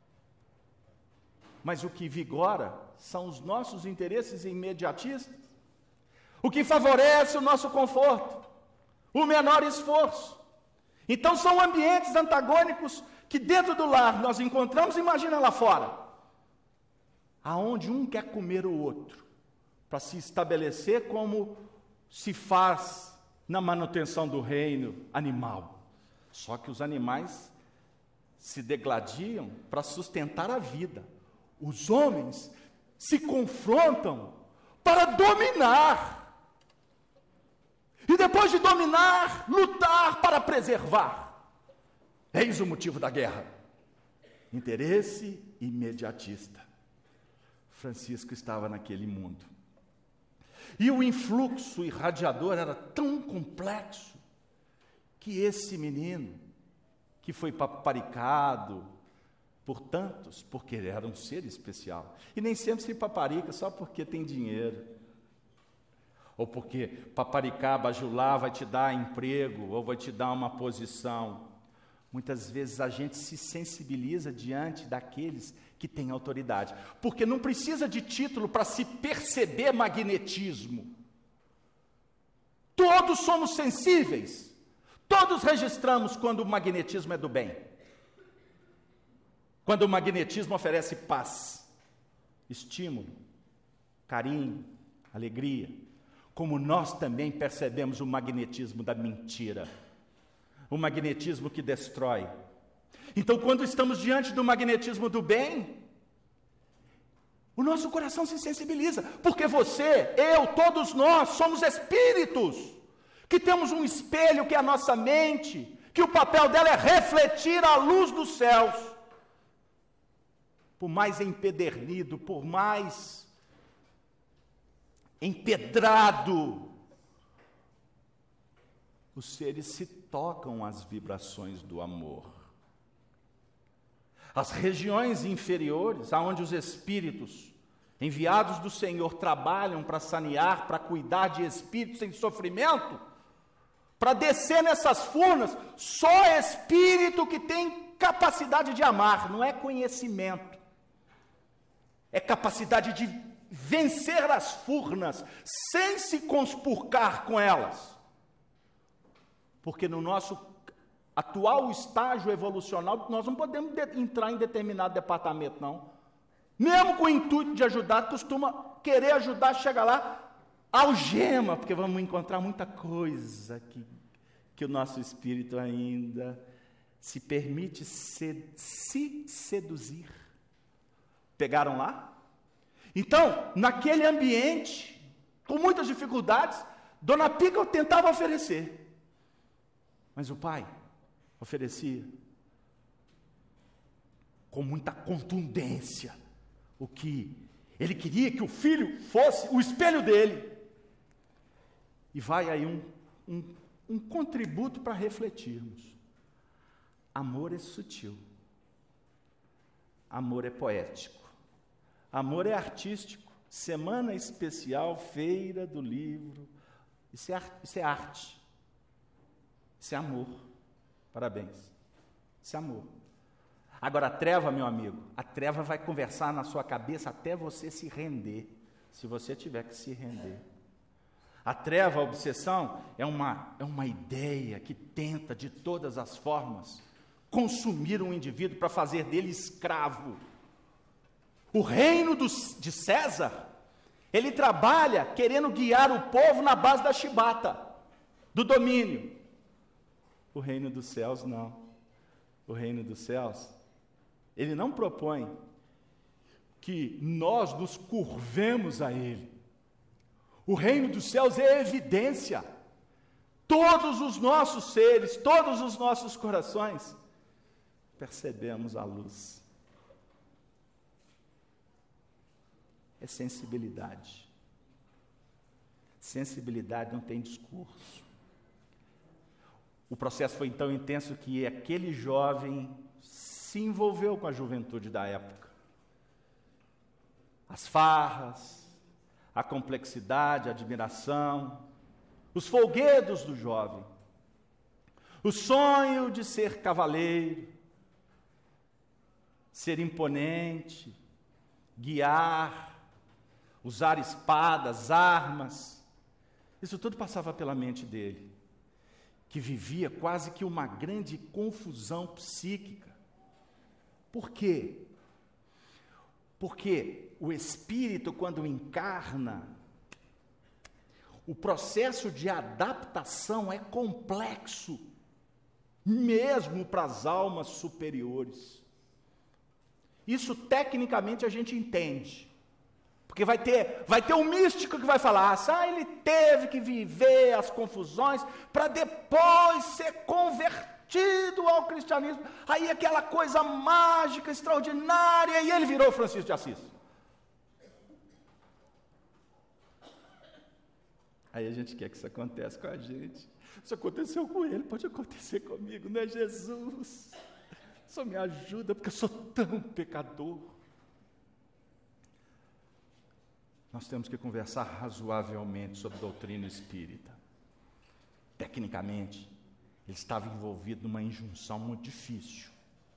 Mas o que vigora são os nossos interesses imediatistas. O que favorece o nosso conforto, o menor esforço. Então são ambientes antagônicos que dentro do lar nós encontramos, imagina lá fora, aonde um quer comer o outro, para se estabelecer como se faz na manutenção do reino animal. Só que os animais se degladiam para sustentar a vida. Os homens se confrontam para dominar. E depois de dominar, lutar para preservar. Eis o motivo da guerra. Interesse imediatista. Francisco estava naquele mundo. E o influxo irradiador era tão complexo que esse menino, que foi paparicado por tantos, porque ele era um ser especial, e nem sempre se paparica só porque tem dinheiro, ou porque paparicar, bajular vai te dar emprego, ou vai te dar uma posição, muitas vezes a gente se sensibiliza diante daqueles que têm autoridade, porque não precisa de título para se perceber magnetismo. Todos somos sensíveis, todos registramos quando o magnetismo é do bem, quando o magnetismo oferece paz, estímulo, carinho, alegria, como nós também percebemos o magnetismo da mentira, o magnetismo que destrói. Então, quando estamos diante do magnetismo do bem, o nosso coração se sensibiliza, porque você, eu, todos nós somos espíritos, que temos um espelho que é a nossa mente, que o papel dela é refletir a luz dos céus. Por mais empedernido, por mais empedrado, os seres se tocam às vibrações do amor. As regiões inferiores, aonde os espíritos enviados do Senhor trabalham para sanear, para cuidar de espíritos em sofrimento, para descer nessas furnas, só espírito que tem capacidade de amar, não é conhecimento, é capacidade de vencer as furnas, sem se conspurcar com elas, porque no nosso atual estágio evolucional, nós não podemos entrar em determinado departamento, não. Mesmo com o intuito de ajudar, costuma querer ajudar, chega lá, algema, porque vamos encontrar muita coisa que o nosso espírito ainda se permite se seduzir. Pegaram lá? Então, naquele ambiente, com muitas dificuldades, Dona Pica tentava oferecer, mas o pai oferecia com muita contundência o que ele queria que o filho fosse o espelho dele. E vai aí um contributo para refletirmos. Amor é sutil, amor é poético, amor é artístico. Semana especial, feira do livro, isso é arte, isso é amor. Parabéns. Isso é amor. Agora, a treva, meu amigo, a treva vai conversar na sua cabeça até você se render, se você tiver que se render. A treva, a obsessão, é uma ideia que tenta, de todas as formas, consumir um indivíduo para fazer dele escravo. O reino de César, ele trabalha querendo guiar o povo na base da chibata, do domínio. O reino dos céus, não. O reino dos céus, ele não propõe que nós nos curvemos a ele. O reino dos céus é evidência. Todos os nossos seres, todos os nossos corações, percebemos a luz. É sensibilidade. Sensibilidade não tem discurso. O processo foi tão intenso que aquele jovem se envolveu com a juventude da época. As farras, a complexidade, a admiração, os folguedos do jovem, o sonho de ser cavaleiro, ser imponente, guiar, usar espadas, armas, isso tudo passava pela mente dele, que vivia quase que uma grande confusão psíquica. Por quê? Porque o espírito, quando encarna, o processo de adaptação é complexo, mesmo para as almas superiores. Isso tecnicamente a gente entende. Porque vai ter um místico que vai falar, ele teve que viver as confusões para depois ser convertido ao cristianismo. Aí aquela coisa mágica, extraordinária, e ele virou Francisco de Assis. Aí a gente quer que isso aconteça com a gente. Isso aconteceu com ele, pode acontecer comigo, não é Jesus? Só me ajuda, porque eu sou tão pecador. Nós temos que conversar razoavelmente sobre doutrina espírita. Tecnicamente, Ele estava envolvido numa injunção muito difícil.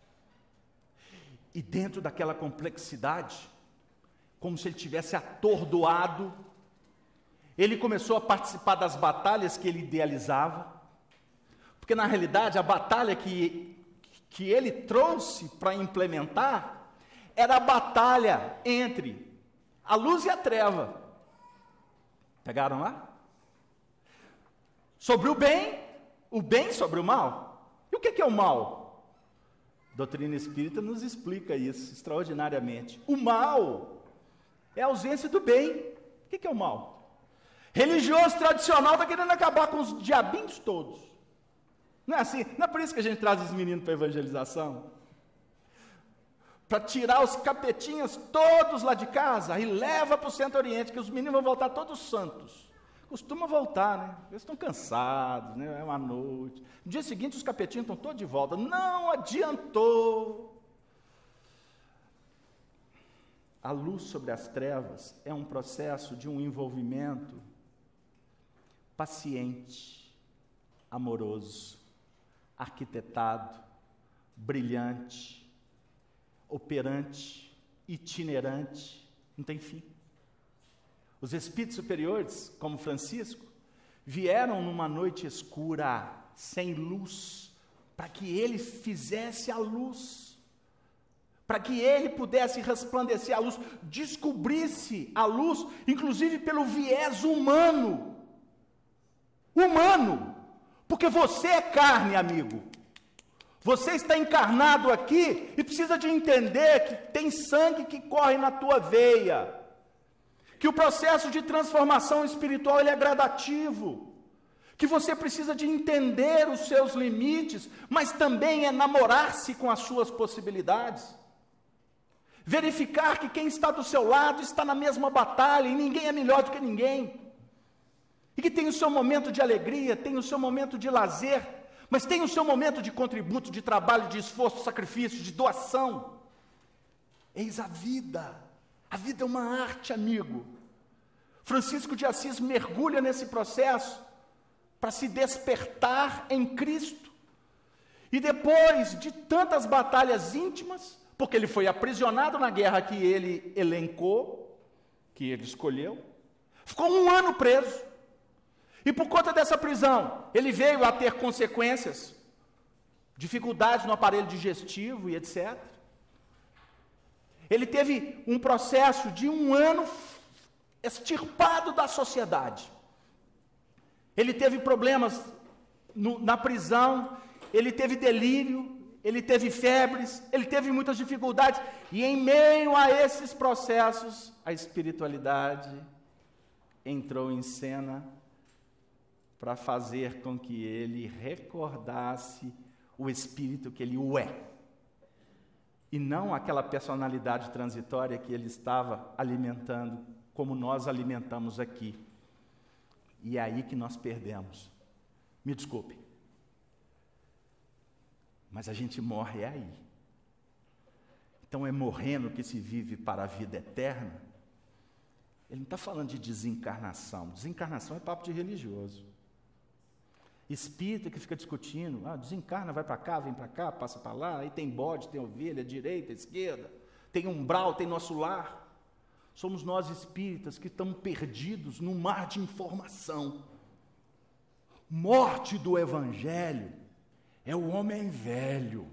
E dentro daquela complexidade, como se ele tivesse atordoado, ele começou a participar das batalhas que ele idealizava, porque na realidade a batalha que ele trouxe para implementar era a batalha entre a luz e a treva. Pegaram lá? Sobre o bem sobre o mal. E o que é o mal? A doutrina espírita nos explica isso extraordinariamente. O mal é a ausência do bem. O que é o mal? Religioso tradicional está querendo acabar com os diabinhos todos. Não é assim? Não é por isso que a gente traz os meninos para a evangelização? Para tirar os capetinhas todos lá de casa e leva para o Centro Oriente, que os meninos vão voltar todos santos. Costuma voltar, né? Eles estão cansados, né? É uma noite. No dia seguinte os capetinhos estão todos de volta. Não adiantou. A luz sobre as trevas é um processo de um envolvimento paciente, amoroso, arquitetado, brilhante, operante, itinerante, não tem fim. Os espíritos superiores, como Francisco, vieram numa noite escura, sem luz, para que ele fizesse a luz, para que ele pudesse resplandecer a luz, descobrisse a luz, inclusive pelo viés humano, porque você é carne, amigo. Você está encarnado aqui e precisa de entender que tem sangue que corre na tua veia, que o processo de transformação espiritual ele é gradativo, que você precisa de entender os seus limites, mas também é namorar-se com as suas possibilidades, verificar que quem está do seu lado está na mesma batalha e ninguém é melhor do que ninguém, e que tem o seu momento de alegria, tem o seu momento de lazer, mas tem o seu momento de contributo, de trabalho, de esforço, de sacrifício, de doação. Eis a vida é uma arte, amigo. Francisco de Assis mergulha nesse processo para se despertar em Cristo. E depois de tantas batalhas íntimas, porque ele foi aprisionado na guerra que ele elencou, que ele escolheu, ficou 1 ano preso. E por conta dessa prisão, ele veio a ter consequências, dificuldades no aparelho digestivo e etc. Ele teve um processo de 1 ano extirpado da sociedade. Ele teve problemas na prisão, ele teve delírio, ele teve febres, ele teve muitas dificuldades. E em meio a esses processos, a espiritualidade entrou em cena para fazer com que ele recordasse o espírito que ele é, e não aquela personalidade transitória que ele estava alimentando, como nós alimentamos aqui. E é aí que nós perdemos. Me desculpe, mas a gente morre aí. Então é morrendo que se vive para a vida eterna. Ele não está falando de desencarnação. Desencarnação é papo de religioso. Espírita que fica discutindo, desencarna, vai para cá, vem para cá, passa para lá, aí tem bode, tem ovelha, direita, esquerda, tem umbral, tem nosso lar. Somos nós espíritas que estamos perdidos num mar de informação. Morte do Evangelho é o homem velho.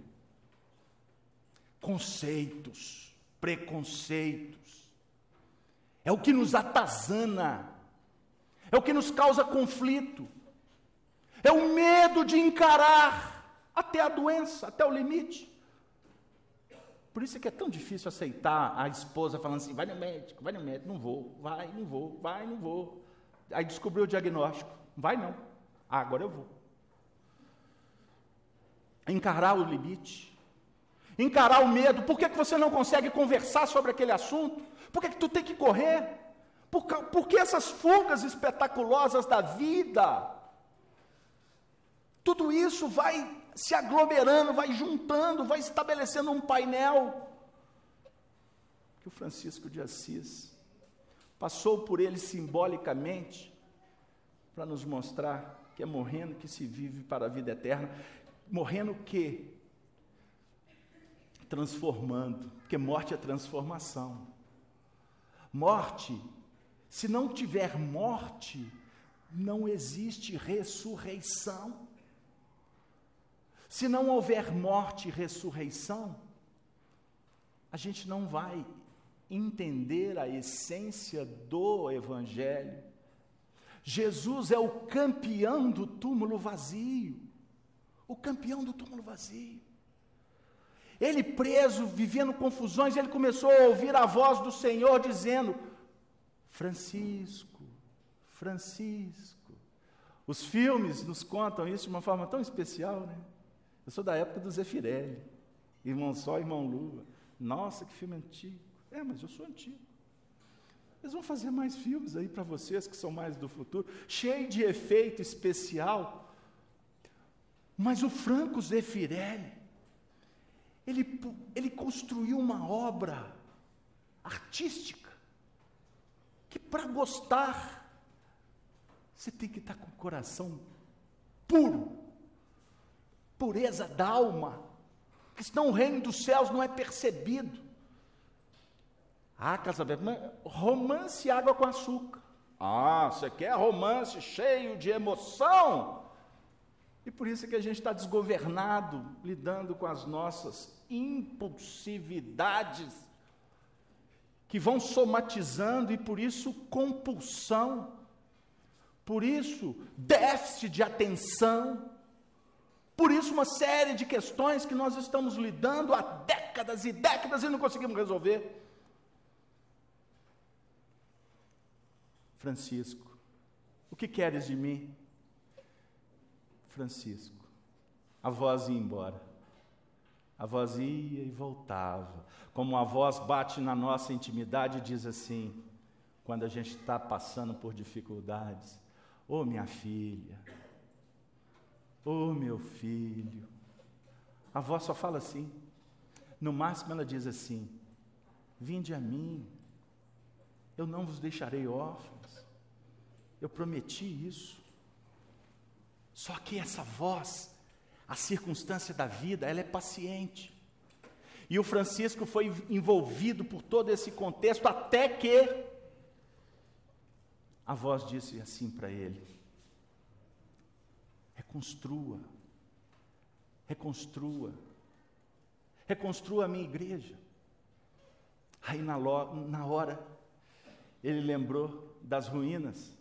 Conceitos, preconceitos, é o que nos atazana, é o que nos causa conflito. É o medo de encarar até a doença, até o limite. Por isso é que é tão difícil aceitar a esposa falando assim, vai no médico, não vou, vai, não vou. Aí descobriu o diagnóstico, vai não, agora eu vou. Encarar o limite, encarar o medo. Por que você não consegue conversar sobre aquele assunto? Por que tu tem que correr? Por que essas fugas espetaculosas da vida? Tudo isso vai se aglomerando, vai juntando, vai estabelecendo um painel que o Francisco de Assis passou por ele simbolicamente para nos mostrar que é morrendo que se vive para a vida eterna. Morrendo o quê? Transformando, porque morte é transformação. Morte, se não tiver morte, não existe ressurreição. Se não houver morte e ressurreição, a gente não vai entender a essência do Evangelho. Jesus é o campeão do túmulo vazio. O campeão do túmulo vazio. Ele preso, vivendo confusões, ele começou a ouvir a voz do Senhor dizendo: Francisco, Francisco. Os filmes nos contam isso de uma forma tão especial, né? Eu sou da época do Zé Firelli, Irmão Sol, Irmão Lua. Nossa, que filme antigo. Mas eu sou antigo. Eles vão fazer mais filmes aí para vocês que são mais do futuro, cheio de efeito especial. Mas o Franco Zeffirelli, ele construiu uma obra artística que, para gostar, você tem que estar com o coração puro, pureza da alma, porque senão o reino dos céus não é percebido. Casamento, romance água com açúcar. Você quer romance cheio de emoção? E por isso é que a gente está desgovernado, lidando com as nossas impulsividades, que vão somatizando, e por isso compulsão, por isso déficit de atenção, por isso uma série de questões que nós estamos lidando há décadas e décadas e não conseguimos resolver. Francisco, o que queres de mim? Francisco, a voz ia embora, a voz ia e voltava, como a voz bate na nossa intimidade e diz assim, quando a gente está passando por dificuldades: ô minha filha, ô meu filho. A voz só fala assim, no máximo ela diz assim: vinde a mim, eu não vos deixarei órfãos, eu prometi isso. Só que essa voz, a circunstância da vida, ela é paciente. E o Francisco foi envolvido por todo esse contexto, até que a voz disse assim para ele: reconstrua, reconstrua, reconstrua a minha igreja. Aí na hora, ele lembrou das ruínas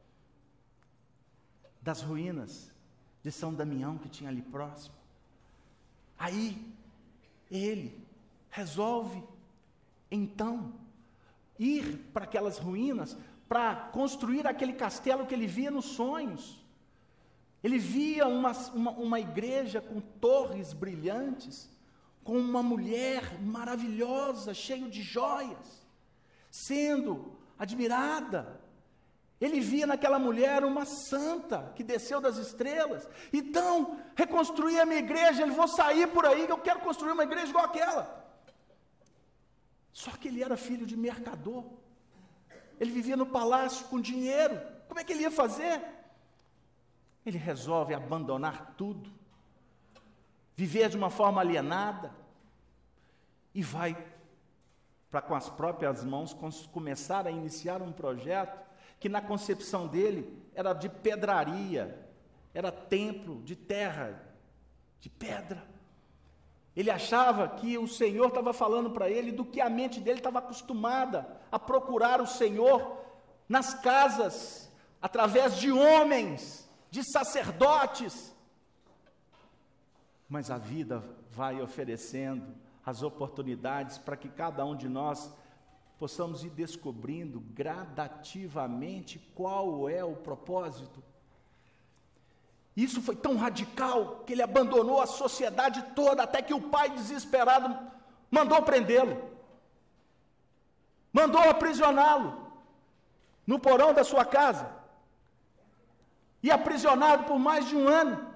de São Damião, que tinha ali próximo. Aí, ele resolve, então, ir para aquelas ruínas, para construir aquele castelo que ele via nos sonhos. Ele via uma igreja com torres brilhantes, com uma mulher maravilhosa, cheia de joias, sendo admirada. Ele via naquela mulher uma santa que desceu das estrelas. Então, reconstruir a minha igreja, ele: vou sair por aí, eu quero construir uma igreja igual aquela. Só que ele era filho de mercador. Ele vivia no palácio com dinheiro. Como é que ele ia fazer? Ele resolve abandonar tudo, viver de uma forma alienada, e vai para, com as próprias mãos, começar a iniciar um projeto que na concepção dele era de pedraria, era templo de terra, de pedra. Ele achava que o Senhor estava falando para ele do que a mente dele estava acostumada a procurar o Senhor nas casas, através de homens, de sacerdotes. Mas a vida vai oferecendo as oportunidades para que cada um de nós possamos ir descobrindo gradativamente qual é o propósito. Isso foi tão radical que ele abandonou a sociedade toda, até que o pai, desesperado, mandou prendê-lo, mandou aprisioná-lo no porão da sua casa, e aprisionado por mais de 1 ano,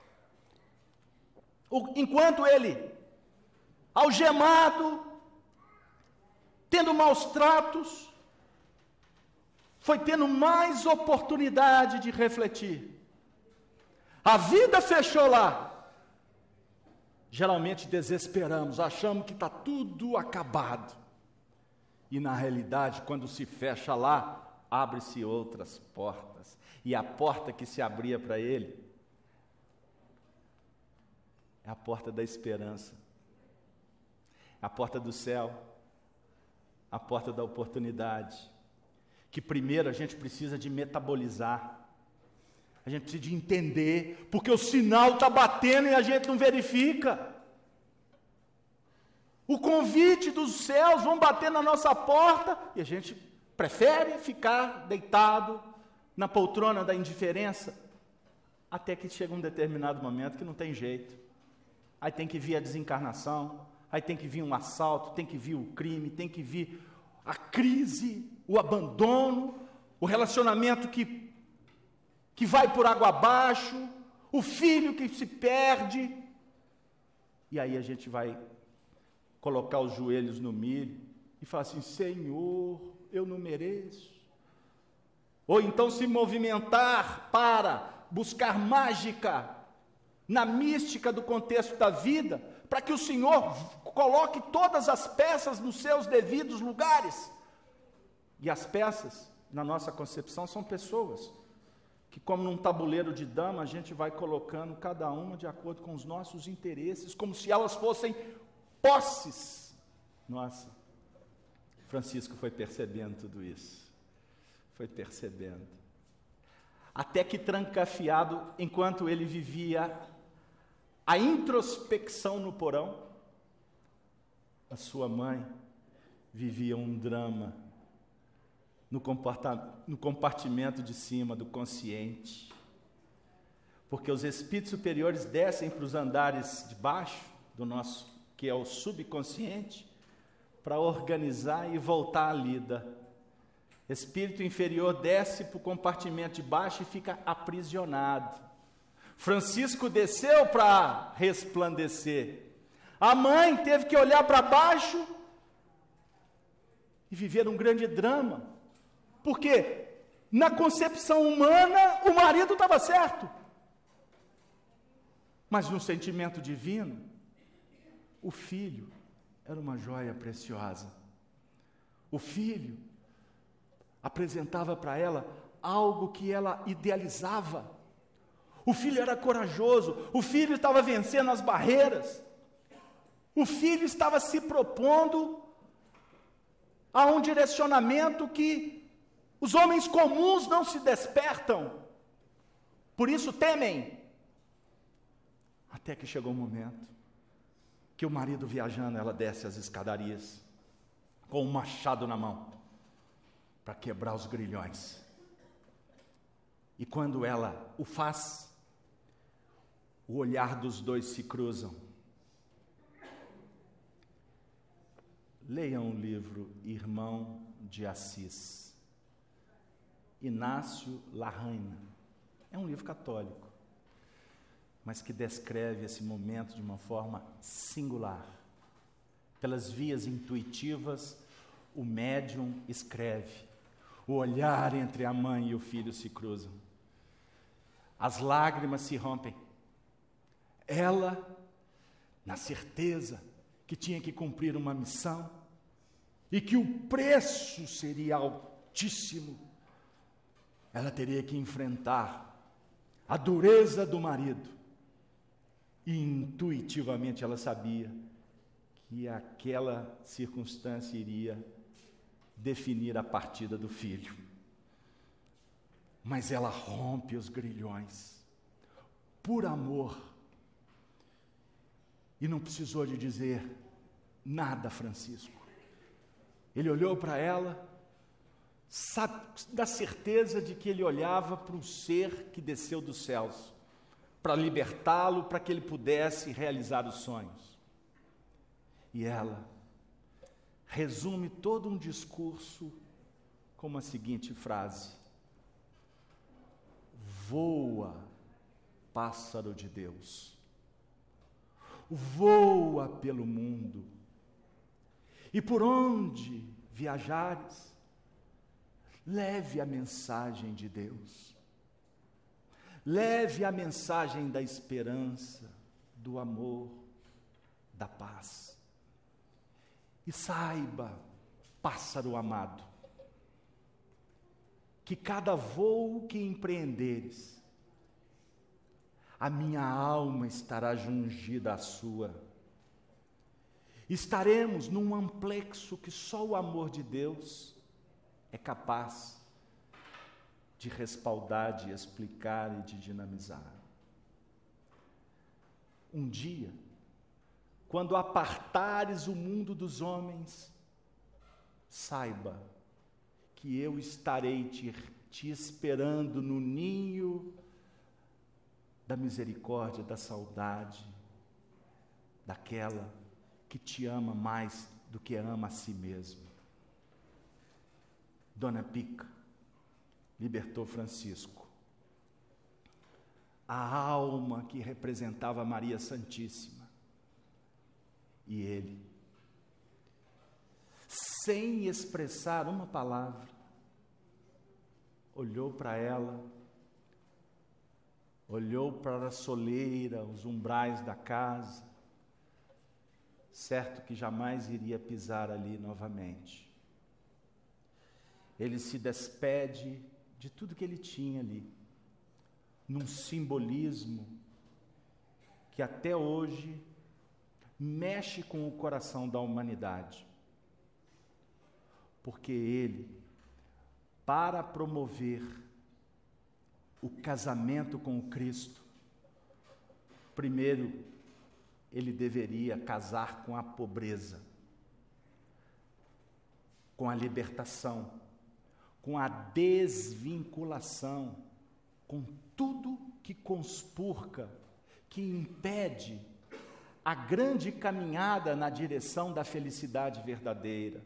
enquanto ele, algemado, tendo maus tratos, foi tendo mais oportunidade de refletir. A vida fechou lá. Geralmente desesperamos, achamos que está tudo acabado. E na realidade, quando se fecha lá, abre-se outras portas. E a porta que se abria para ele é a porta da esperança, a porta do céu, a porta da oportunidade, que primeiro a gente precisa de metabolizar, a gente precisa de entender, porque o sinal está batendo e a gente não verifica. O convite dos céus vão bater na nossa porta e a gente prefere ficar deitado na poltrona da indiferença, até que chega um determinado momento que não tem jeito. Aí tem que vir a desencarnação, aí tem que vir um assalto, tem que vir o crime, tem que vir a crise, o abandono, o relacionamento que vai por água abaixo, o filho que se perde. E aí a gente vai colocar os joelhos no milho e falar assim: Senhor, eu não mereço. Ou então se movimentar para buscar mágica na mística do contexto da vida, para que o Senhor coloque todas as peças nos seus devidos lugares. E as peças, na nossa concepção, são pessoas, que como num tabuleiro de dama, a gente vai colocando cada uma de acordo com os nossos interesses, como se elas fossem posses. Nossa, Francisco foi percebendo tudo isso, foi percebendo. Até que trancafiado, enquanto ele vivia a introspecção no porão, a sua mãe vivia um drama no compartimento de cima do consciente, porque os espíritos superiores descem para os andares de baixo do nosso, que é o subconsciente, para organizar e voltar à lida. Espírito inferior desce para o compartimento de baixo e fica aprisionado. Francisco desceu para resplandecer. A mãe teve que olhar para baixo e viver um grande drama. Porque na concepção humana o marido estava certo. Mas no sentimento divino, o filho era uma joia preciosa. O filho apresentava para ela algo que ela idealizava. O filho era corajoso, o filho estava vencendo as barreiras, o filho estava se propondo a um direcionamento que os homens comuns não se despertam, por isso temem. Até que chegou o momento que o marido viajando, ela desce as escadarias com um machado na mão para quebrar os grilhões. E quando ela o faz, o olhar dos dois se cruzam. Leiam o livro Irmão de Assis, Inácio Larraina. É um livro católico, mas que descreve esse momento de uma forma singular. Pelas vias intuitivas, o médium escreve. O olhar entre a mãe e o filho se cruzam. As lágrimas se rompem. Ela, na certeza que tinha que cumprir uma missão e que o preço seria altíssimo, ela teria que enfrentar a dureza do marido. E intuitivamente ela sabia que aquela circunstância iria definir a partida do filho. Mas ela rompe os grilhões, por amor. E não precisou de dizer nada, Francisco. Ele olhou para ela, da certeza de que ele olhava para um ser que desceu dos céus, para libertá-lo, para que ele pudesse realizar os sonhos. E ela resume todo um discurso com a seguinte frase: voa, pássaro de Deus, voa pelo mundo, e por onde viajares, leve a mensagem de Deus. Leve a mensagem da esperança, do amor, da paz. E saiba, pássaro amado, que cada voo que empreenderes, a minha alma estará jungida à sua. Estaremos num amplexo que só o amor de Deus é capaz de respaldar, de explicar e de dinamizar. Um dia, quando apartares o mundo dos homens, saiba que eu estarei te esperando no ninho da misericórdia, da saudade, daquela que te ama mais do que ama a si mesmo. Dona Pica libertou Francisco. A alma que representava Maria Santíssima. E ele, sem expressar uma palavra, olhou para ela, olhou para a soleira, os umbrais da casa, certo que jamais iria pisar ali novamente. Ele se despede de tudo que ele tinha ali, num simbolismo que até hoje mexe com o coração da humanidade. Porque ele, para promover o casamento com o Cristo, primeiro ele deveria casar com a pobreza, com a libertação, com a desvinculação, com tudo que conspurca, que impede a grande caminhada na direção da felicidade verdadeira.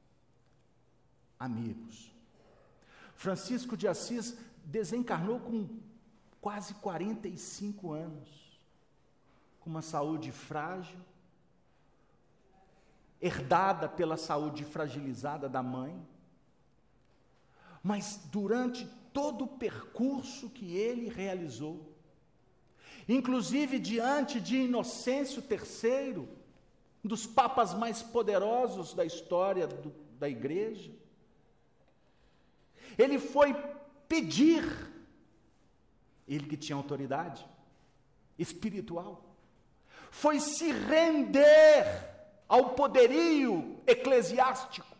Amigos, Francisco de Assis desencarnou com quase 45 anos, com uma saúde frágil, herdada pela saúde fragilizada da mãe, mas durante todo o percurso que ele realizou, inclusive diante de Inocêncio III, um dos papas mais poderosos da história da igreja, ele foi pedir, ele que tinha autoridade espiritual, foi se render ao poderio eclesiástico.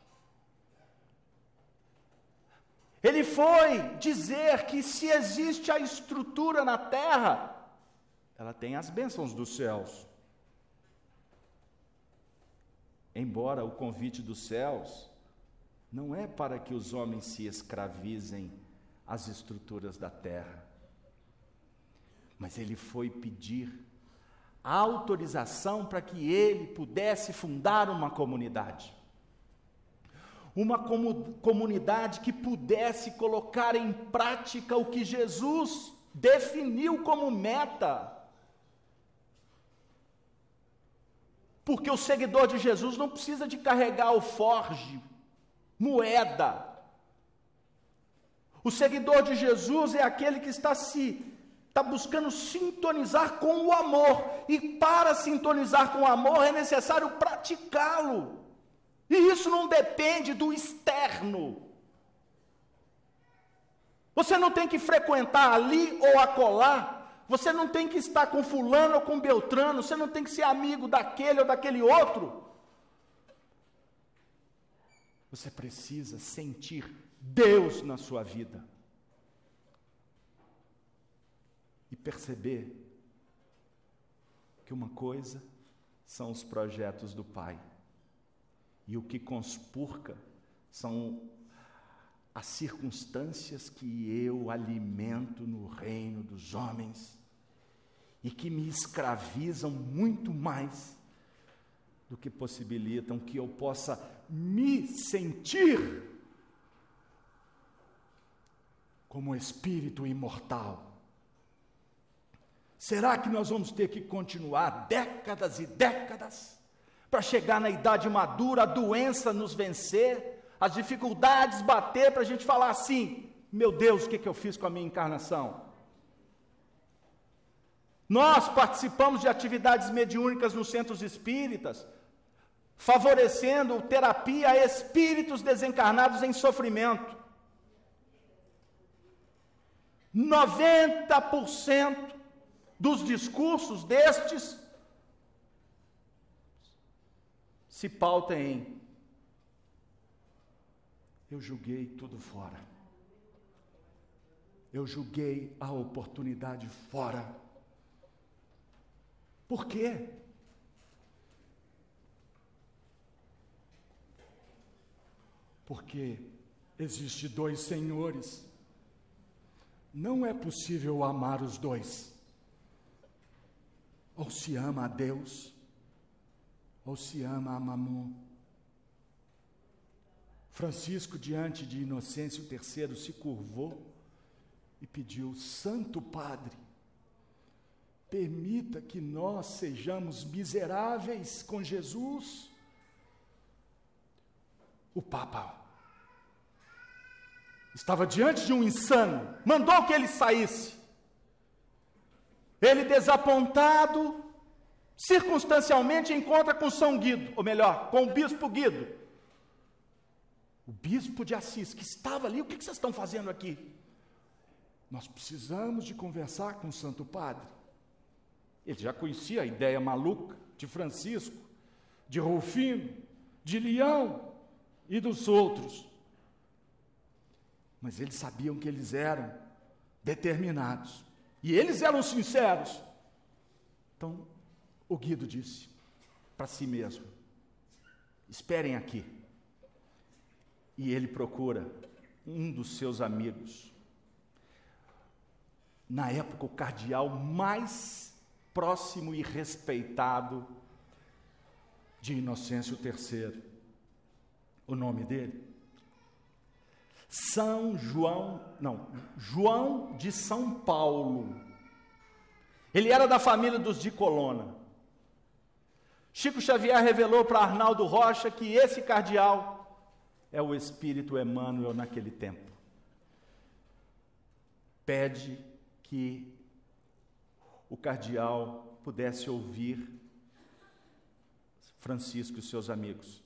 Ele foi dizer que se existe a estrutura na terra, ela tem as bênçãos dos céus. Embora o convite dos céus não é para que os homens se escravizem às estruturas da terra, mas ele foi pedir a autorização para que ele pudesse fundar uma comunidade. Uma comunidade que pudesse colocar em prática o que Jesus definiu como meta. Porque o seguidor de Jesus não precisa de carregar alforje, moeda. O seguidor de Jesus é aquele que está buscando sintonizar com o amor. E para sintonizar com o amor é necessário praticá-lo. E isso não depende do externo. Você não tem que frequentar ali ou acolá. Você não tem que estar com fulano ou com beltrano. Você não tem que ser amigo daquele ou daquele outro. Você precisa sentir Deus na sua vida. E perceber que uma coisa são os projetos do Pai. E o que conspurca são as circunstâncias que eu alimento no reino dos homens e que me escravizam muito mais do que possibilitam que eu possa me sentir como espírito imortal. Será que nós vamos ter que continuar décadas e décadas para chegar na idade madura, a doença nos vencer, as dificuldades bater, para a gente falar assim, meu Deus, o que eu fiz com a minha encarnação? Nós participamos de atividades mediúnicas nos centros espíritas, favorecendo terapia a espíritos desencarnados em sofrimento. 90% dos discursos destes se pauta em: eu julguei tudo fora, eu julguei a oportunidade fora. Por quê? Porque existe dois senhores. Não é possível amar os dois. Ou se ama a Deus, ou se ama a Mamon. Francisco, diante de Inocêncio III, se curvou e pediu: Santo Padre, permita que nós sejamos miseráveis com Jesus. O Papa estava diante de um insano, mandou que ele saísse. Ele, desapontado, circunstancialmente encontra com São Guido, ou melhor, com o Bispo Guido, o Bispo de Assis, que estava ali. O que vocês estão fazendo aqui? Nós precisamos de conversar com o Santo Padre. Ele já conhecia a ideia maluca de Francisco, de Rufino, de Leão e dos outros. Mas eles sabiam que eles eram determinados. E eles eram sinceros. Então, o Guido disse para si mesmo: esperem aqui. E ele procura um dos seus amigos. Na época, o cardeal mais próximo e respeitado de Inocêncio III. O nome dele? João de São Paulo. Ele era da família dos de Colonna. Chico Xavier revelou para Arnaldo Rocha que esse cardeal é o Espírito Emmanuel naquele tempo. Pede que o cardeal pudesse ouvir Francisco e seus amigos,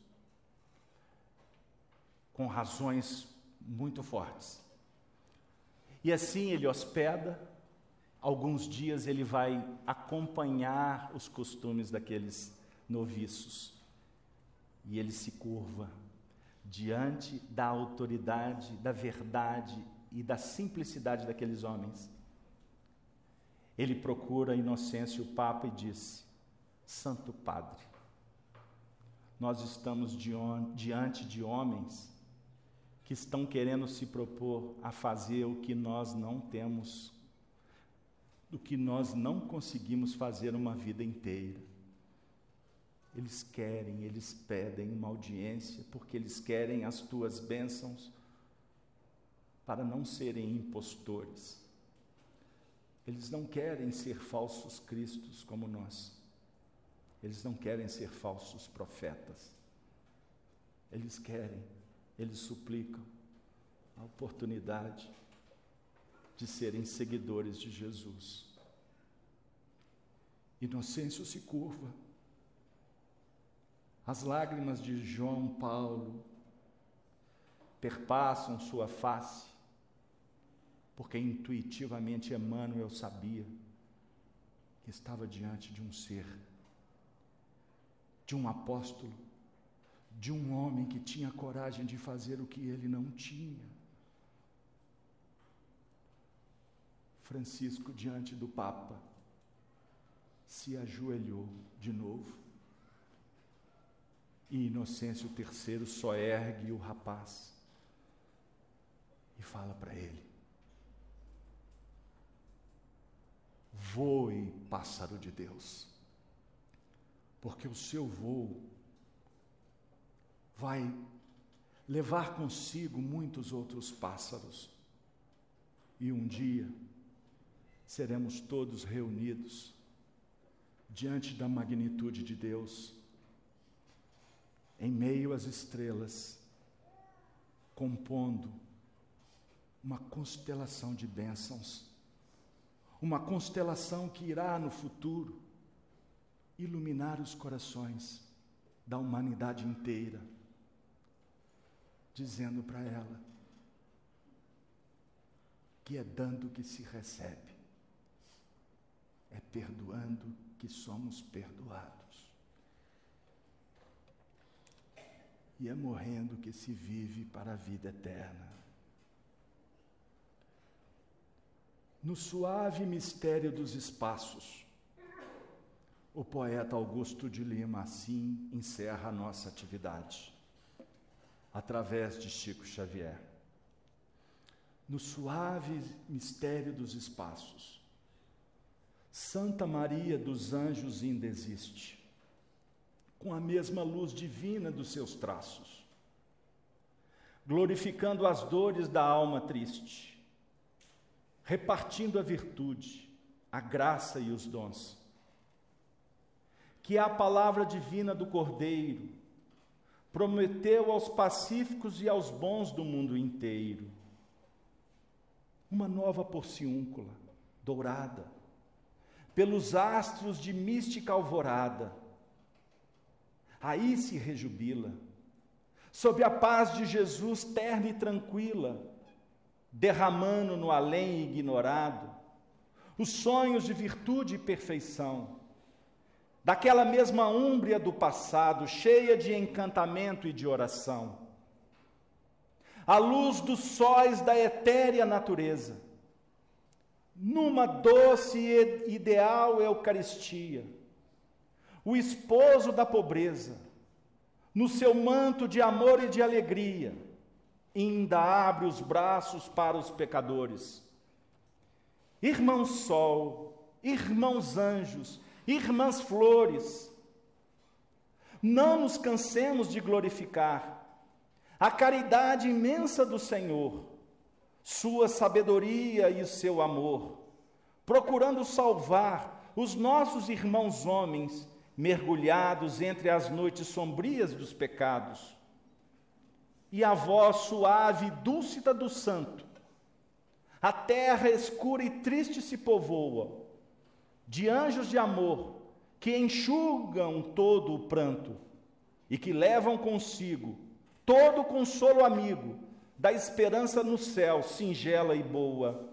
com razões muito fortes. E assim ele hospeda. Alguns dias ele vai acompanhar os costumes daqueles noviços. E ele se curva diante da autoridade, da verdade e da simplicidade daqueles homens. Ele procura Inocêncio, o Papa, e diz: Santo Padre, nós estamos diante de homens que estão querendo se propor a fazer o que nós não temos, o que nós não conseguimos fazer uma vida inteira. Eles pedem uma audiência, porque eles querem as tuas bênçãos para não serem impostores. Eles não querem ser falsos cristos como nós. Eles não querem ser falsos profetas. Eles suplicam a oportunidade de serem seguidores de Jesus. Inocêncio se curva. As lágrimas de João Paulo perpassam sua face, porque intuitivamente Emmanuel sabia que estava diante de um ser, de um apóstolo, de um homem que tinha coragem de fazer o que ele não tinha. Francisco, diante do Papa, se ajoelhou de novo. E Inocêncio III só ergue o rapaz e fala para ele: voe, pássaro de Deus, porque o seu voo vai levar consigo muitos outros pássaros, e um dia seremos todos reunidos diante da magnitude de Deus, em meio às estrelas, compondo uma constelação de bênçãos, uma constelação que irá no futuro iluminar os corações da humanidade inteira, dizendo para ela que é dando que se recebe, é perdoando que somos perdoados, e é morrendo que se vive para a vida eterna. No suave mistério dos espaços, o poeta Augusto de Lima assim encerra a nossa atividade, através de Chico Xavier. No suave mistério dos espaços, Santa Maria dos Anjos ainda existe, com a mesma luz divina dos seus traços, glorificando as dores da alma triste, repartindo a virtude, a graça e os dons, que a palavra divina do Cordeiro prometeu aos pacíficos e aos bons do mundo inteiro. Uma nova porciúncula, dourada, pelos astros de mística alvorada, aí se rejubila, sob a paz de Jesus terna e tranquila, derramando no além ignorado os sonhos de virtude e perfeição, daquela mesma úmbria do passado, cheia de encantamento e de oração. A luz dos sóis da etérea natureza, numa doce e ideal Eucaristia, o esposo da pobreza, no seu manto de amor e de alegria, ainda abre os braços para os pecadores. Irmão sol, irmãos anjos, irmãs flores, não nos cansemos de glorificar a caridade imensa do Senhor, sua sabedoria e o seu amor, procurando salvar os nossos irmãos homens, mergulhados entre as noites sombrias dos pecados. E a voz suave e dúlcida do santo, a terra escura e triste se povoa, de anjos de amor, que enxugam todo o pranto, e que levam consigo todo o consolo amigo, da esperança no céu, singela e boa,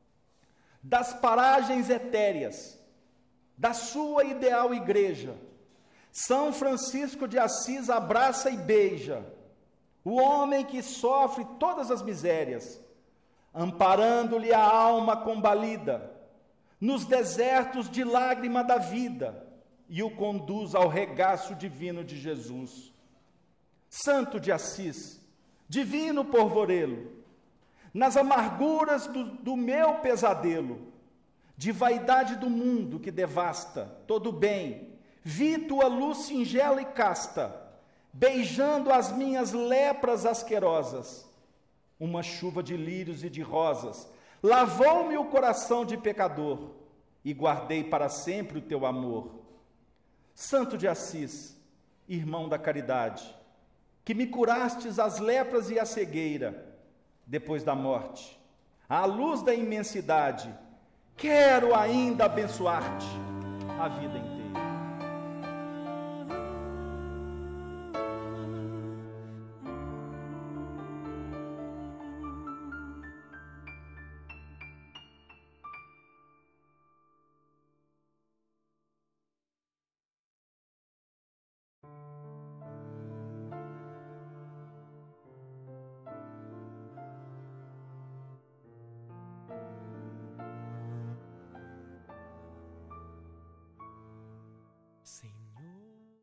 das paragens etéreas, da sua ideal igreja, São Francisco de Assis abraça e beija o homem que sofre todas as misérias, amparando-lhe a alma combalida, nos desertos de lágrima da vida, e o conduz ao regaço divino de Jesus. Santo de Assis, divino porvorelo, nas amarguras do meu pesadelo, de vaidade do mundo que devasta todo bem, vi tua luz singela e casta, beijando as minhas lepras asquerosas. Uma chuva de lírios e de rosas lavou-me o coração de pecador, e guardei para sempre o teu amor. Santo de Assis, irmão da caridade, que me curastes as lepras e a cegueira, depois da morte, à luz da imensidade, quero ainda abençoar-te a vida inteira.